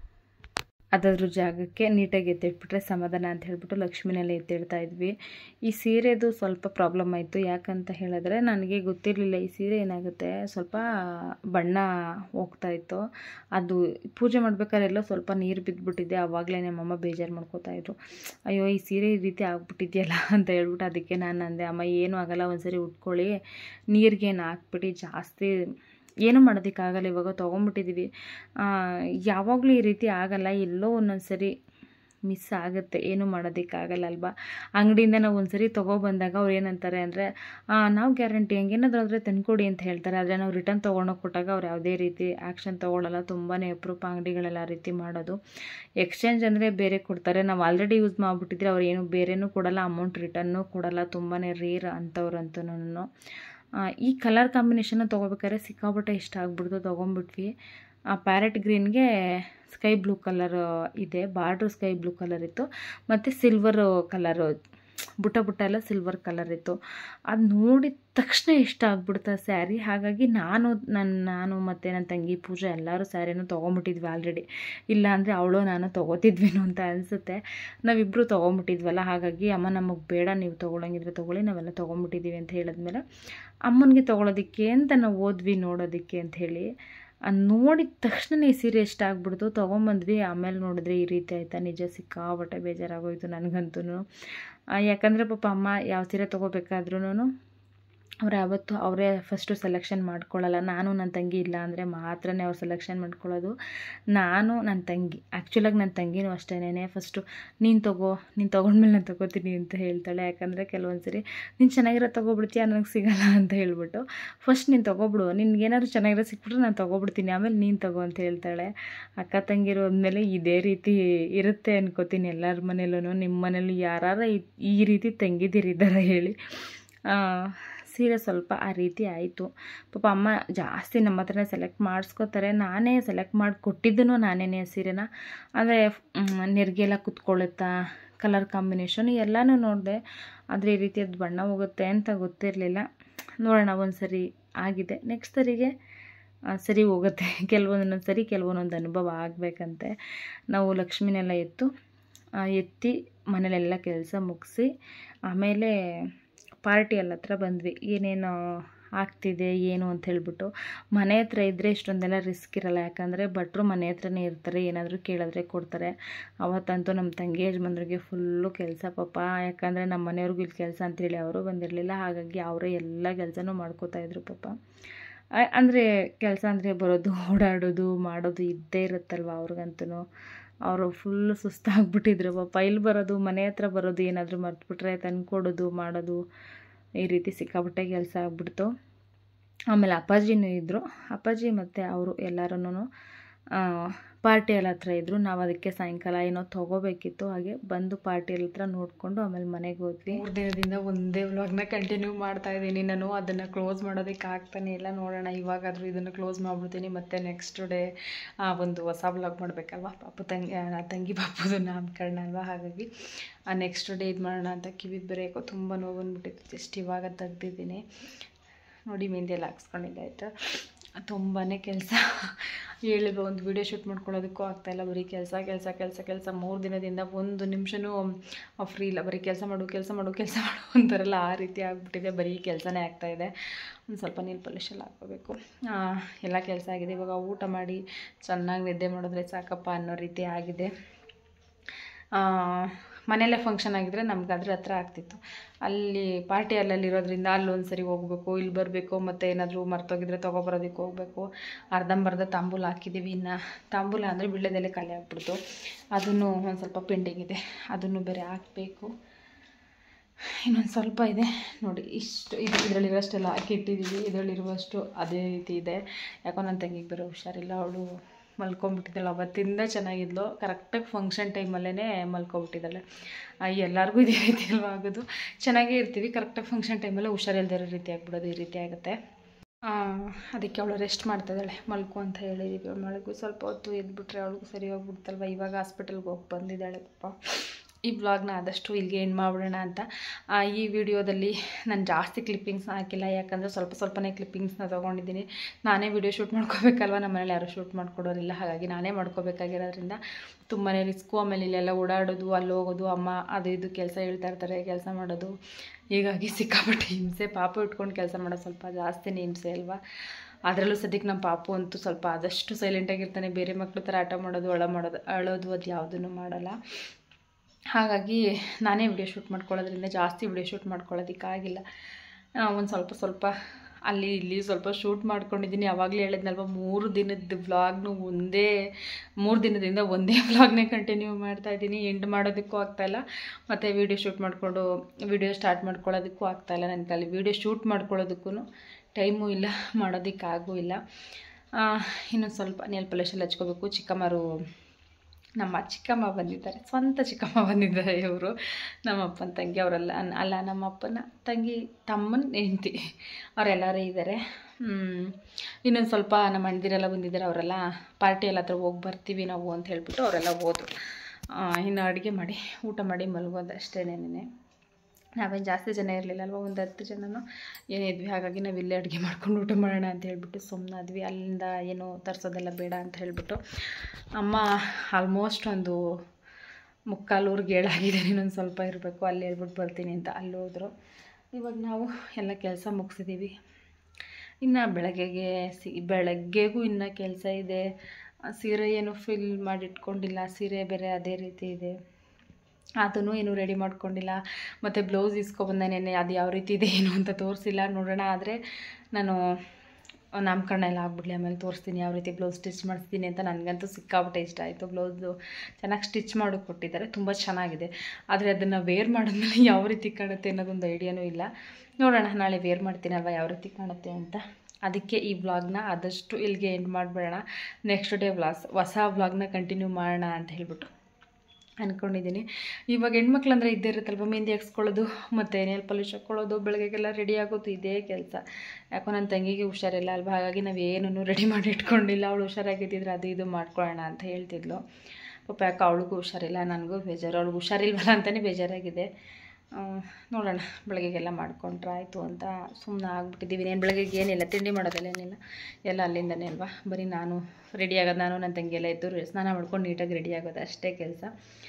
ಅದಾದ್ರ ಜಾಗಕ್ಕೆ ನೀಟಾಗಿ ಎತ್ತಿಟ್ಬಿಟ್ರೆ ಸಮಾಧಾನ ಅಂತ ಹೇಳ್ಬಿಟ್ಟು ಲಕ್ಷ್ಮಿನೆಲ್ಲ ಎತ್ತಿಡ್ತಾ ಇದ್ವಿ. ಈ ಸೀರೆದು ಸ್ವಲ್ಪ ಪ್ರಾಬ್ಲಮ್ ಆಯಿತು. ಯಾಕಂತ ಹೇಳಿದ್ರೆ ನನಗೆ ಗೊತ್ತಿರಲಿಲ್ಲ ಈ ಸೀರೆ ಏನಾಗುತ್ತೆ, ಸ್ವಲ್ಪ ಬಣ್ಣ ಹೋಗ್ತಾಯಿತ್ತು. ಅದು ಪೂಜೆ ಮಾಡ್ಬೇಕಾದ್ರೆ ಎಲ್ಲ ಸ್ವಲ್ಪ ನೀರು ಬಿದ್ದುಬಿಟ್ಟಿದೆ. ಆವಾಗಲೇ ನಮ್ಮಮ್ಮ ಬೇಜಾರು ಮಾಡ್ಕೋತಾಯಿದ್ರು, ಅಯ್ಯೋ ಈ ಸೀರೆ ಈ ರೀತಿ ಆಗ್ಬಿಟ್ಟಿದೆಯಲ್ಲ ಅಂತ ಹೇಳ್ಬಿಟ್ಟು. ಅದಕ್ಕೆ ನಾನು ಅಂದೆ, ಅಮ್ಮ ಏನೂ ಆಗಲ್ಲ, ಒಂದ್ಸರಿ ಉಟ್ಕೊಳ್ಳಿ, ನೀರಿಗೇನು ಹಾಕ್ಬಿಟ್ಟು ಜಾಸ್ತಿ ಏನೂ ಮಾಡೋದಕ್ಕಾಗಲ್ಲ, ಇವಾಗ ತೊಗೊಂಬಿಟ್ಟಿದ್ದೀವಿ, ಯಾವಾಗಲೂ ಈ ರೀತಿ ಆಗಲ್ಲ, ಎಲ್ಲೋ ಒಂದೊಂದು ಸರಿ ಮಿಸ್ ಆಗುತ್ತೆ, ಏನೂ ಮಾಡೋದಕ್ಕಾಗಲ್ಲ ಅಲ್ವಾ. ಅಂಗಡಿಯಿಂದ ನಾವು ಒಂದ್ಸರಿ ತೊಗೊಬಂದಾಗ ಅವ್ರು ಏನಂತಾರೆ ಅಂದರೆ, ನಾವು ಗ್ಯಾರಂಟಿ ಹಂಗೇನಾದರೂ ಆದರೆ ತಂದುಕೊಡಿ ಅಂತ ಹೇಳ್ತಾರೆ. ಆದರೆ ನಾವು ರಿಟರ್ನ್ ತೊಗೊಂಡೋಗಿ ಕೊಟ್ಟಾಗ ಅವ್ರು ಯಾವುದೇ ರೀತಿ ಆ್ಯಕ್ಷನ್ ತೊಗೊಳ್ಳಲ್ಲ. ತುಂಬಾ ಅಪರೂಪ ಅಂಗಡಿಗಳೆಲ್ಲ ಆ ರೀತಿ ಮಾಡೋದು. ಎಕ್ಸ್ಚೇಂಜ್ ಅಂದರೆ ಬೇರೆ ಕೊಡ್ತಾರೆ, ನಾವು ಆಲ್ರೆಡಿ ಯೂಸ್ ಮಾಡಿಬಿಟ್ಟಿದ್ರೆ ಅವ್ರು ಏನು ಬೇರೆನೂ ಕೊಡಲ್ಲ, ಅಮೌಂಟ್ ರಿಟರ್ನೂ ಕೊಡಲ್ಲ. ತುಂಬಾ ರೇರ್ ಅಂಥವ್ರಂತೂ ನಾನು. ಈ ಕಲರ್ ಕಾಂಬಿನೇಷನ್ನ ತೊಗೋಬೇಕಾದ್ರೆ ಸಿಕ್ಕಾಪಟ್ಟೆ ಇಷ್ಟ ಆಗ್ಬಿಡ್ತು, ತೊಗೊಂಬಿಟ್ವಿ. ಪ್ಯಾರೆಟ್ ಗ್ರೀನ್ಗೆ ಸ್ಕೈ ಬ್ಲೂ ಕಲರ್ ಇದೆ, ಬಾರ್ಡ್ರು ಸ್ಕೈ ಬ್ಲೂ ಕಲರ್ ಇತ್ತು, ಮತ್ತು ಸಿಲ್ವರ್ ಕಲರು ಬುಟ್ಟ ಎಲ್ಲ ಸಿಲ್ವರ್ ಕಲರ್ ಇತ್ತು. ಅದು ನೋಡಿದ ತಕ್ಷಣ ಇಷ್ಟ ಆಗ್ಬಿಡ್ತು ಸ್ಯಾರಿ. ಹಾಗಾಗಿ ನಾನು ಮತ್ತು ನನ್ನ ತಂಗಿ ಪೂಜೆ ಎಲ್ಲರೂ ಸ್ಯಾರಿನೂ ತೊಗೊಂಬಿಟ್ಟಿದ್ವಿ ಆಲ್ರೆಡಿ. ಇಲ್ಲ ಅಂದರೆ ಅವಳು ನಾನು ತೊಗೋತಿದ್ವಿನೋ ಅಂತ ಅನಿಸುತ್ತೆ. ನಾವಿಬ್ಬರು ತೊಗೊಂಬಿಟ್ಟಿದ್ವಲ್ಲ, ಹಾಗಾಗಿ ಅಮ್ಮ ನಮಗೆ ಬೇಡ, ನೀವು ತೊಗೊಳಂಗಿದ್ರೆ ತೊಗೊಳ್ಳಿ, ನಾವೆಲ್ಲ ತೊಗೊಂಬಿಟ್ಟಿದ್ದೀವಿ ಅಂತ ಹೇಳಿದ್ಮೇಲೆ ಅಮ್ಮನಿಗೆ ತೊಗೊಳೋದಕ್ಕೆ ಅಂತ ನಾವು ಹೋದ್ವಿ ನೋಡೋದಕ್ಕೆ ಅಂಥೇಳಿ. ನೋಡಿದ ತಕ್ಷಣ ಈ ಸೀರೆ ಇಷ್ಟ ಆಗ್ಬಿಡ್ತು, ತೊಗೊಂಬಂದ್ವಿ. ಆಮೇಲೆ ನೋಡಿದ್ರೆ ಈ ರೀತಿ ಆಯಿತಾ, ನಿಜ ಸಿಕ್ಕಾಪಟ್ಟೆ ಬೇಜಾರಾಗೋಯ್ತು ನನಗಂತೂ. ಯಾಕಂದರೆ ಪಾಪ ಅಮ್ಮ ಯಾವ ಸೀರೆ ತೊಗೋಬೇಕಾದ್ರೂ ಅವ್ರು ಯಾವತ್ತೂ ಅವರೇ ಫಸ್ಟು ಸೆಲೆಕ್ಷನ್ ಮಾಡ್ಕೊಳ್ಳಲ್ಲ. ನಾನು ನನ್ನ ತಂಗಿ ಇಲ್ಲ ಅಂದರೆ ಮಾತ್ರನೇ ಅವ್ರು ಸೆಲೆಕ್ಷನ್ ಮಾಡ್ಕೊಳ್ಳೋದು. ನಾನು ನನ್ನ ತಂಗಿ, ಆ್ಯಕ್ಚುಲಾಗಿ ನನ್ನ ತಂಗಿನೂ ಅಷ್ಟೇನೆ, ಫಸ್ಟು ನೀನು ತೊಗೊಂಡ್ಮೇಲೆ ನಾನು ತೊಗೋತೀನಿ ಅಂತ ಹೇಳ್ತಾಳೆ. ಯಾಕಂದರೆ ಕೆಲವೊಂದು ಸರಿ ನೀನು ಚೆನ್ನಾಗಿರೋ ತೊಗೊಬಿಡ್ತೀಯ, ನನಗೆ ಸಿಗಲ್ಲ ಅಂತ ಹೇಳ್ಬಿಟ್ಟು, ಫಸ್ಟ್ ನೀನು ತೊಗೊಬಿಡು, ನಿನ್ಗೇನಾದ್ರು ಚೆನ್ನಾಗಿರೋ ಸಿಕ್ಬಿಟ್ರೆ ನಾನು ತೊಗೊಬಿಡ್ತೀನಿ, ಆಮೇಲೆ ನೀನು ತೊಗೋ ಅಂತ ಹೇಳ್ತಾಳೆ. ಅಕ್ಕ ತಂಗಿರು ಅಂದಮೇಲೆ ಇದೇ ರೀತಿ ಇರುತ್ತೆ ಅನ್ಕೋತೀನಿ ಎಲ್ಲರ ಮನೇಲೂ. ನಿಮ್ಮ ಮನೇಲಿ ಯಾರು ಈ ರೀತಿ ತಂಗಿದಿರಿದ್ದಾರೆ ಹೇಳಿ. ಸೀರೆ ಸ್ವಲ್ಪ ಆ ರೀತಿ ಆಯಿತು. ಪಾಪ ಅಮ್ಮ ಜಾಸ್ತಿ ನಮ್ಮ ಹತ್ರನೇ ಸೆಲೆಕ್ಟ್ ಮಾಡಿಸ್ಕೋತಾರೆ. ನಾನೇ ಸೆಲೆಕ್ಟ್ ಮಾಡಿ ಕೊಟ್ಟಿದ್ದೂ ನಾನೇ ಸೀರೆನ. ಅಂದರೆ ನೆರಿಗೆಲ್ಲ ಕುತ್ಕೊಳ್ಳುತ್ತಾ, ಕಲರ್ ಕಾಂಬಿನೇಷನ್ ಎಲ್ಲನೂ ನೋಡಿದೆ. ಆದರೆ ಈ ರೀತಿ ಅದು ಬಣ್ಣ ಹೋಗುತ್ತೆ ಅಂತ ಗೊತ್ತಿರಲಿಲ್ಲ. ನೋಡೋಣ, ಒಂದು ಸರಿ ಆಗಿದೆ, ನೆಕ್ಸ್ಟ್ ಸರಿಗೆ ಸರಿ ಹೋಗುತ್ತೆ. ಕೆಲವೊಂದೊಂದು ಸರಿ ಕೆಲವೊಂದೊಂದು ಅನುಭವ ಆಗಬೇಕಂತೆ. ನಾವು ಲಕ್ಷ್ಮಿನೆಲ್ಲ ಎತ್ತಿ ಮನೇಲೆಲ್ಲ ಕೆಲಸ ಮುಗಿಸಿ ಆಮೇಲೆ ಪಾರ್ಟಿ ಎಲ್ಲ ಹತ್ರ ಬಂದ್ವಿ. ಏನೇನು ಆಗ್ತಿದೆ ಏನು ಅಂತ ಹೇಳ್ಬಿಟ್ಟು. ಮನೆ ಹತ್ರ ಇದ್ದರೆ ಇಷ್ಟೊಂದೆಲ್ಲ ರಿಸ್ಕ್ ಇರಲ್ಲ, ಯಾಕಂದರೆ ಭಟ್ರು ಮನೆ ಹತ್ರನೇ ಇರ್ತಾರೆ, ಏನಾದರೂ ಕೇಳಿದ್ರೆ ಕೊಡ್ತಾರೆ. ಅವತ್ತಂತೂ ನಮ್ಮ ತಂಗಿ ಯಜಮಾನ್ರಿಗೆ ಫುಲ್ಲು ಕೆಲಸ ಪಾಪ. ಯಾಕಂದರೆ ನಮ್ಮ ಮನೆಯವ್ರಿಗೂ ಇಲ್ಲಿ ಕೆಲಸ ಅಂತೇಳಿ ಅವರು ಬಂದಿರಲಿಲ್ಲ, ಹಾಗಾಗಿ ಅವರೇ ಎಲ್ಲ ಕೆಲಸನೂ ಮಾಡ್ಕೋತಾಯಿದ್ರು ಪಾಪ. ಅಂದರೆ ಕೆಲಸ ಅಂದರೆ ಬರೋದು, ಓಡಾಡೋದು, ಮಾಡೋದು ಇದ್ದೇ ಇರುತ್ತಲ್ವ ಅವ್ರಿಗಂತೂ. ಅವರು ಫುಲ್ಲು ಸುಸ್ತಾಗ್ಬಿಟ್ಟಿದ್ರು ಪಾಪ. ಇಲ್ಲಿ ಬರೋದು, ಮನೆ ಹತ್ರ ಬರೋದು, ಏನಾದರೂ ಮರ್ತ್ಬಿಟ್ರೆ ತಂದ್ಕೊಡೋದು, ಮಾಡೋದು, ಈ ರೀತಿ ಸಿಕ್ಕಾಪಟ್ಟೆ ಕೆಲಸ ಆಗ್ಬಿಡ್ತು. ಆಮೇಲೆ ಅಪ್ಪಾಜಿನೂ ಇದ್ದರು, ಅಪ್ಪಾಜಿ ಮತ್ತು ಅವರು ಎಲ್ಲರೂ ಪಾರ್ಟಿ ಎಲ್ಲ ಹತ್ರ ಇದ್ದರು. ನಾವು ಅದಕ್ಕೆ ಸಾಯಂಕಾಲ ಏನೋ ತೊಗೋಬೇಕಿತ್ತು, ಹಾಗೆ ಬಂದು ಪಾರ್ಟಿ ಎಲ್ಲ ಹತ್ರ ನೋಡಿಕೊಂಡು ಆಮೇಲೆ ಮನೆಗೆ ಹೋದ್ವಿ. 3 ದಿನದಿಂದ ಒಂದೇ ವ್ಲಾಗ್ನ ಕಂಟಿನ್ಯೂ ಮಾಡ್ತಾಯಿದ್ದೀನಿ ನಾನು. ಅದನ್ನು ಕ್ಲೋಸ್ ಮಾಡೋದಕ್ಕೆ ಆಗ್ತಾನೆ ಇಲ್ಲ. ನೋಡೋಣ, ಇವಾಗಾದರೂ ಇದನ್ನು ಕ್ಲೋಸ್ ಮಾಡಿಬಿಡ್ತೀನಿ. ಮತ್ತು ನೆಕ್ಸ್ಟ್ ಡೇ ಒಂದು ಹೊಸ ವ್ಲಾಗ್ ಮಾಡಬೇಕಲ್ವ, ತಂಗಿ ಪಾಪುದು ನಾಮಕರಣ ಅಲ್ವಾ. ಹಾಗಾಗಿ ನೆಕ್ಸ್ಟ್ ಡೇ ಇದು ಮಾಡೋಣ ಅಂತ ಕಿವಿದು ಬರೆಯೋಕ್ಕೋ ತುಂಬ ನೋವು ಬಂದುಬಿಟ್ಟಿತ್ತು. ಜಸ್ಟ್ ಇವಾಗ ತೆಗ್ದಿದ್ದೀನಿ ನೋಡಿ, ಮೆಹಂದಿ ಎಲ್ಲ ಹಾಕ್ಸ್ಕೊಂಡಿದ್ದೆ ಆಯಿತಾ. ತುಂಬಾ ಕೆಲಸ ಹೇಳಿದ್ರು, ಒಂದು ವೀಡಿಯೋ ಶೂಟ್ ಮಾಡ್ಕೊಳ್ಳೋದಕ್ಕೂ ಆಗ್ತಾಯಿಲ್ಲ. ಬರೀ ಕೆಲಸ 3 ದಿನದಿಂದ ಒಂದು ನಿಮಿಷನೂ ಫ್ರೀ ಇಲ್ಲ. ಬರೀ ಕೆಲಸ ಮಾಡು ಅಂತಾರಲ್ಲ, ಆ ರೀತಿ ಆಗಿಬಿಟ್ಟಿದೆ. ಬರೀ ಕೆಲಸನೇ ಆಗ್ತಾಯಿದೆ. ಒಂದು ಸ್ವಲ್ಪ ನೀಲ್ ಪಾಲಿಶ್ ಎಲ್ಲ ಹಾಕ್ಕೋಬೇಕು. ಎಲ್ಲ ಕೆಲಸ ಆಗಿದೆ. ಇವಾಗ ಊಟ ಮಾಡಿ ಚೆನ್ನಾಗಿ ನಿದ್ದೆ ಮಾಡಿದ್ರೆ ಸಾಕಪ್ಪ ಅನ್ನೋ ರೀತಿ ಆಗಿದೆ. ಮನೆಯಲ್ಲೇ ಫಂಕ್ಷನ್ ಆಗಿದ್ರೆ ನಮ್ಗೆ ಅದ್ರ ಹತ್ರ ಆಗ್ತಿತ್ತು. ಅಲ್ಲಿ ಪಾರ್ಟಿ ಅಲ್ಲಿರೋದ್ರಿಂದ ಅಲ್ಲೊಂದು ಸರಿ ಹೋಗಬೇಕು, ಇಲ್ಲಿ ಬರಬೇಕು, ಮತ್ತು ಏನಾದರೂ ಮರ್ತೋಗಿದ್ರೆ ತೊಗೊಬರೋದಕ್ಕೆ ಹೋಗಬೇಕು. ಅರ್ಧಂಬರ್ಧ ತಾಂಬೂಲ ಹಾಕಿದ್ದೀವಿ. ಇನ್ನು ತಾಂಬೂಲ ಅಂದರೆ ಬಿಳ್ಳೆದೆಲೆ ಖಾಲಿ ಆಗಿಬಿಡ್ತು. ಅದನ್ನು ಒಂದು ಸ್ವಲ್ಪ ಪೆಂಡಿಂಗ್ ಇದೆ, ಅದನ್ನು ಬೇರೆ ಹಾಕಬೇಕು. ಇನ್ನೊಂದು ಸ್ವಲ್ಪ ಇದೆ ನೋಡಿ. ಇಷ್ಟು ಇದರಲ್ಲಿರೋಷ್ಟೆಲ್ಲ ಹಾಕಿಟ್ಟಿದ್ದೀವಿ. ಇದರಲ್ಲಿರುವಷ್ಟು ಅದೇ ರೀತಿ ಇದೆ. ಯಾಕೋ ನನ್ನ ತಂಗಿಗೆ ಬೇರೆ ಹುಷಾರಿಲ್ಲ. ಅವಳು ಮಲ್ಕೊಂಬಿಟ್ಟಿದ್ದಾಳೆ. ಅವತ್ತಿಂದ ಚೆನ್ನಾಗಿದ್ಲು. ಕರೆಕ್ಟಾಗಿ ಫಂಕ್ಷನ್ ಟೈಮಲ್ಲೇ ಮಲ್ಕೊಬಿಟ್ಟಿದ್ದಾಳೆ. ಎಲ್ಲರಿಗೂ ಇದೇ ರೀತಿ ಅಲ್ವಾ ಆಗೋದು. ಚೆನ್ನಾಗೇ ಇರ್ತೀವಿ, ಕರೆಕ್ಟಾಗಿ ಫಂಕ್ಷನ್ ಟೈಮಲ್ಲೇ ಹುಷಾರಿಲ್ದೇ ಇರೋ ರೀತಿ ಆಗ್ಬಿಡೋದು. ಈ ರೀತಿ ಆಗುತ್ತೆ. ಅದಕ್ಕೆ ಅವಳು ರೆಸ್ಟ್ ಮಾಡ್ತಾಯಿದ್ದಾಳೆ. ಮಲ್ಕು ಅಂತ ಹೇಳಿದ್ದೀವಿ. ಮಳಗು ಸ್ವಲ್ಪ ಹೊತ್ತು ಎದ್ಬಿಟ್ರೆ ಅವಳಿಗೂ ಸರಿ ಹೋಗ್ಬಿಡ್ತಲ್ವ. ಇವಾಗ ಹಾಸ್ಪಿಟಲ್ಗೆ ಹೋಗಿ ಬಂದಿದ್ದಾಳೆ ಪಾಪ. ಈ ವ್ಲಾಗ್ನ ಆದಷ್ಟು ಇಲ್ಲಿಗೆ ಎಂಡ್ ಮಾಡಿಬಿಡೋಣ ಅಂತ. ಈ ವಿಡಿಯೋದಲ್ಲಿ ನಾನು ಜಾಸ್ತಿ ಕ್ಲಿಪ್ಪಿಂಗ್ಸ್ನ ಹಾಕಿಲ್ಲ, ಯಾಕಂದರೆ ಸ್ವಲ್ಪನೇ ಕ್ಲಿಪ್ಪಿಂಗ್ಸ್ನ ತೊಗೊಂಡಿದ್ದೀನಿ. ನಾನೇ ವಿಡಿಯೋ ಶೂಟ್ ಮಾಡ್ಕೋಬೇಕಲ್ವ, ನಮ್ಮ ಮನೇಲಿ ಯಾರೂ ಶೂಟ್ ಮಾಡ್ಕೊಡೋರಿಲ್ಲ. ಹಾಗಾಗಿ ನಾನೇ ಮಾಡ್ಕೋಬೇಕಾಗಿರೋದ್ರಿಂದ ತುಂಬಾ ರಿಸ್ಕು. ಆಮೇಲೆ ಇಲ್ಲೆಲ್ಲ ಓಡಾಡೋದು, ಅಲ್ಲಿ ಹೋಗೋದು, ಅಮ್ಮ ಅದು ಇದು ಕೆಲಸ ಹೇಳ್ತಾ ಇರ್ತಾರೆ, ಕೆಲಸ ಮಾಡೋದು. ಹೀಗಾಗಿ ಸಿಕ್ಕಾಪಟ್ಟೆ ಹಿಂಸೆ. ಪಾಪು ಇಟ್ಕೊಂಡು ಕೆಲಸ ಮಾಡೋದು ಸ್ವಲ್ಪ ಜಾಸ್ತಿನೇ ಹಿಂಸೆ ಅಲ್ವಾ. ಅದರಲ್ಲೂ ಸದ್ಯಕ್ಕೆ ನಮ್ಮ ಪಾಪು ಅಂತೂ ಸ್ವಲ್ಪ ಆದಷ್ಟು ಸೈಲೆಂಟಾಗಿರ್ತಾನೆ. ಬೇರೆ ಮಕ್ಕಳು ಥರ ಆಟ ಮಾಡೋದು, ಅಳೋದು ಅದು ಯಾವುದನ್ನು ಮಾಡಲ್ಲ. ಹಾಗಾಗಿ ನಾನೇ ವಿಡಿಯೋ ಶೂಟ್ ಮಾಡ್ಕೊಳ್ಳೋದ್ರಿಂದ ಜಾಸ್ತಿ ವಿಡಿಯೋ ಶೂಟ್ ಮಾಡ್ಕೊಳ್ಳೋದಕ್ಕಾಗಿಲ್ಲ. ಒಂದು ಸ್ವಲ್ಪ ಅಲ್ಲಿ ಇಲ್ಲಿ ಸ್ವಲ್ಪ ಶೂಟ್ ಮಾಡ್ಕೊಂಡಿದ್ದೀನಿ. ಆವಾಗಲೇ ಹೇಳಿದ್ನಲ್ವ, 3 ದಿನದ ವ್ಲಾಗ್ನು 3 ದಿನದಿಂದ ಒಂದೇ ವ್ಲಾಗ್ನೇ ಕಂಟಿನ್ಯೂ ಮಾಡ್ತಾಯಿದ್ದೀನಿ. ಎಂಡ್ ಮಾಡೋದಕ್ಕೂ ಆಗ್ತಾಯಿಲ್ಲ, ಮತ್ತು ವೀಡಿಯೋ ಶೂಟ್ ಮಾಡಿಕೊಂಡು ವಿಡಿಯೋ ಸ್ಟಾರ್ಟ್ ಮಾಡ್ಕೊಳ್ಳೋದಕ್ಕೂ ಆಗ್ತಾಯಿಲ್ಲ. ನನಗೆ ಅಲ್ಲಿ ವೀಡಿಯೋ ಶೂಟ್ ಮಾಡ್ಕೊಳ್ಳೋದಕ್ಕೂ ಟೈಮು ಇಲ್ಲ, ಮಾಡೋದಕ್ಕಾಗೂ ಇಲ್ಲ. ಇನ್ನೊಂದು ಸ್ವಲ್ಪ ನೇಲ್ ಪಾಲಿಶಲ್ಲಿ ಹಚ್ಕೋಬೇಕು. ನಮ್ಮ ಚಿಕ್ಕಮ್ಮ ಬಂದಿದ್ದಾರೆ, ಸ್ವಂತ ಚಿಕ್ಕಮ್ಮ ಬಂದಿದ್ದಾರೆ. ಇವರು ನಮ್ಮಪ್ಪನ ತಂಗಿ, ಅವರೆಲ್ಲ ಅಲ್ಲ ನಮ್ಮಪ್ಪನ ತಂಗಿ ತಮ್ಮನ ಹೆಂಡತಿ, ಅವರೆಲ್ಲರೂ ಇದ್ದಾರೆ. ಇನ್ನೊಂದು ಸ್ವಲ್ಪ ನಮ್ಮ ಅಣ್ಣದಿರೆಲ್ಲ ಬಂದಿದ್ದಾರೆ. ಅವರೆಲ್ಲ ಪಾರ್ಟಿ ಎಲ್ಲ ಹತ್ರ ಹೋಗಿ ಬರ್ತೀವಿ ನಾವು ಅಂತ ಹೇಳಿಬಿಟ್ಟು ಅವರೆಲ್ಲ ಹೋದರು. ಇನ್ನು ಅಡುಗೆ ಮಾಡಿ ಊಟ ಮಾಡಿ ಮಲಗೋದು ಅಷ್ಟೇನೇನೆ. ನಾವೇನು ಜಾಸ್ತಿ ಜನ ಇರಲಿಲ್ಲ ಅಲ್ವ, ಒಂದು 10 ಜನನೂ ಏನಿದ್ವಿ. ಹಾಗಾಗಿ ನಾವು ಇಲ್ಲೇ ಅಡುಗೆ ಮಾಡ್ಕೊಂಡು ಊಟ ಮಾಡೋಣ ಅಂತ ಹೇಳ್ಬಿಟ್ಟು ಸುಮ್ಮನಾದ್ವಿ. ಅಲ್ಲಿಂದ ಏನು ತರಿಸೋದೆಲ್ಲ ಬೇಡ ಅಂತ ಹೇಳಿಬಿಟ್ಟು. ಅಮ್ಮ ಆಲ್ಮೋಸ್ಟ್ ಒಂದು 3/4 ಊರಿಗೆ ಏಳಾಗಿದೆ, ಇನ್ನೊಂದು ಸ್ವಲ್ಪ ಇರಬೇಕು, ಅಲ್ಲಿ ಹೇಳ್ಬಿಟ್ಟು ಬರ್ತೀನಿ ಅಂತ ಅಲ್ಲಿ ಹೋದರು. ಇವಾಗ ನಾವು ಎಲ್ಲ ಕೆಲಸ ಮುಗಿಸಿದ್ದೀವಿ. ಇನ್ನು ಬೆಳಗ್ಗೆಗೂ ಇನ್ನೂ ಕೆಲಸ ಇದೆ. ಸೀರೆ ಏನು ಫಿಲ್ ಮಾಡಿಟ್ಕೊಂಡಿಲ್ಲ, ಸೀರೆ ಬೇರೆ ಅದೇ ರೀತಿ ಇದೆ, ಅದನ್ನು ಏನು ರೆಡಿ ಮಾಡ್ಕೊಂಡಿಲ್ಲ. ಮತ್ತು ಬ್ಲೌಸ್ ಇಸ್ಕೊಬಂದೆ ನೆನ್ನೆ, ಅದು ಯಾವ ರೀತಿ ಇದೆ ಏನು ಅಂತ ತೋರಿಸಿಲ್ಲ. ನೋಡೋಣ, ಆದರೆ ನಾನು ನಾಮಕರಣ ಎಲ್ಲ ಆಗ್ಬಿಡ್ಲಿ, ಆಮೇಲೆ ತೋರಿಸ್ತೀನಿ ಯಾವ ರೀತಿ ಬ್ಲೌಸ್ ಸ್ಟಿಚ್ ಮಾಡಿಸ್ತೀನಿ ಅಂತ. ನನಗಂತೂ ಸಿಕ್ಕಾಬಿಟ್ಟೆ ಇಷ್ಟ ಆಯಿತು. ಬ್ಲೌಸು ಚೆನ್ನಾಗಿ ಸ್ಟಿಚ್ ಮಾಡಿ ಕೊಟ್ಟಿದ್ದಾರೆ, ತುಂಬ ಚೆನ್ನಾಗಿದೆ. ಆದರೆ ಅದನ್ನು ವೇರ್ ಮಾಡಿದ್ಮೇಲೆ ಯಾವ ರೀತಿ ಕಾಣುತ್ತೆ ಅನ್ನೋದೊಂದು ಐಡಿಯಾನೂ ಇಲ್ಲ. ನೋಡೋಣ, ನಾಳೆ ವೇರ್ ಮಾಡ್ತೀನಲ್ವ ಯಾವ ರೀತಿ ಕಾಣುತ್ತೆ ಅಂತ. ಅದಕ್ಕೆ ಈ ವ್ಲಾಗ್ನ ಆದಷ್ಟು ಇಲ್ಲಿಗೆ ಎಂಡ್ ಮಾಡಿಬಿಡೋಣ. ನೆಕ್ಸ್ಟ್ ಡೇ ಹೊಸ ವ್ಲಾಗ್ನ ಕಂಟಿನ್ಯೂ ಮಾಡೋಣ ಅಂತ ಹೇಳ್ಬಿಟ್ಟು ಅಂದ್ಕೊಂಡಿದ್ದೀನಿ. ಇವಾಗ ಹೆಣ್ಮಕ್ಳು ಅಂದರೆ ಇದ್ದೇ ಇರುತ್ತಲ್ವ, ಮೆಹಂದಿ ಹಾಕ್ಸ್ಕೊಳ್ಳೋದು ಮತ್ತು ನೇಲ್ ಪಾಲಿಶ್ ಹಾಕ್ಕೊಳ್ಳೋದು, ಬೆಳಗ್ಗೆಗೆಲ್ಲ ರೆಡಿ ಆಗೋದು ಇದೇ ಕೆಲಸ. ಯಾಕೋ ನನ್ನ ತಂಗಿಗೆ ಹುಷಾರಿಲ್ಲ ಅಲ್ವ, ಹಾಗಾಗಿ ನಾವೇನೂ ರೆಡಿ ಮಾಡಿ ಇಟ್ಕೊಂಡಿಲ್ಲ. ಅವಳು ಹುಷಾರಾಗಿದ್ದಿದ್ರೆ ಅದು ಇದು ಮಾಡ್ಕೊಳ್ಳೋಣ ಅಂತ ಹೇಳ್ತಿದ್ಲು. ಪಾಪ ಯಾಕೆ ಅವಳಿಗೂ ಹುಷಾರಿಲ್ಲ, ನನಗೂ ಬೇಜಾರು. ಅವಳಿಗೆ ಹುಷಾರಿಲ್ವಲ್ಲ ಅಂತಲೇ ಬೇಜಾರಾಗಿದೆ. ನೋಡೋಣ, ಬೆಳಗ್ಗೆಗೆಲ್ಲ ಮಾಡ್ಕೊಂಡ್ರೆ ಆಯಿತು ಅಂತ ಸುಮ್ಮನೆ ಆಗ್ಬಿಟ್ಟಿದ್ದೀವಿ. ಏನು ಬೆಳಗ್ಗೆಗೆ ಏನಿಲ್ಲ, ತಿಂಡಿ ಮಾಡೋದಲ್ಲ ಏನಿಲ್ಲ, ಎಲ್ಲ ಅಲ್ಲಿಂದನೇ ಅಲ್ವಾ. ಬರೀ ನಾನು ರೆಡಿ ಆಗೋದು, ನಾನು ನನ್ನ ತಂಗಿಯೆಲ್ಲ ಎದ್ದು ಸ್ನಾನ ಮಾಡ್ಕೊಂಡು ನೀಟಾಗಿ ರೆಡಿ ಆಗೋದು ಅಷ್ಟೇ ಕೆಲಸ.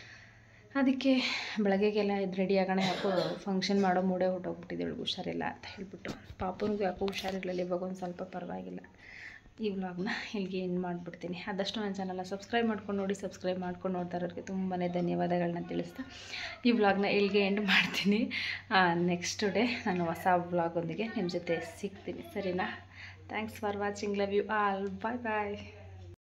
ಅದಕ್ಕೆ ಬೆಳಗ್ಗೆಗೆಲ್ಲ ಇದು ರೆಡಿ ಆಗೋಣ. ಯಾಕೋ ಫಂಕ್ಷನ್ ಮಾಡೋ ಮೂಡೇ ಹೊಟ್ಟೋಗ್ಬಿಟ್ಟಿದೆ, ಇವಳಿಗೆ ಹುಷಾರಿಲ್ಲ ಅಂತ ಹೇಳ್ಬಿಟ್ಟು. ಪಾಪನಿಗೂ ಯಾಕೋ ಹುಷಾರಿರಲಿಲ್ಲ, ಇವಾಗ ಒಂದು ಸ್ವಲ್ಪ ಪರವಾಗಿಲ್ಲ. ಈ ವ್ಲಾಗ್ನ ಇಲ್ಲಿಗೆ ಎಂಡ್ ಮಾಡಿಬಿಡ್ತೀನಿ. ಆದಷ್ಟು ನನ್ನ ಚಾನಲ್ನ ಸಬ್ಸ್ಕ್ರೈಬ್ ಮಾಡ್ಕೊಂಡು ನೋಡಿ. ಸಬ್ಸ್ಕ್ರೈಬ್ ಮಾಡ್ಕೊಂಡು ನೋಡ್ತಾ ಇರೋರಿಗೆ ತುಂಬಾ ಧನ್ಯವಾದಗಳನ್ನ ತಿಳಿಸ್ತಾ ಈ ವ್ಲಾಗ್ನ ಇಲ್ಲಿಗೆ ಎಂಡ್ ಮಾಡ್ತೀನಿ. ನೆಕ್ಸ್ಟ್ ಡೇ ನಾನು ಹೊಸ ವ್ಲಾಗೊಂದಿಗೆ ನಿಮ್ಮ ಜೊತೆ ಸಿಗ್ತೀನಿ, ಸರಿನಾ? Thanks for watching. Love you all. Bye bye.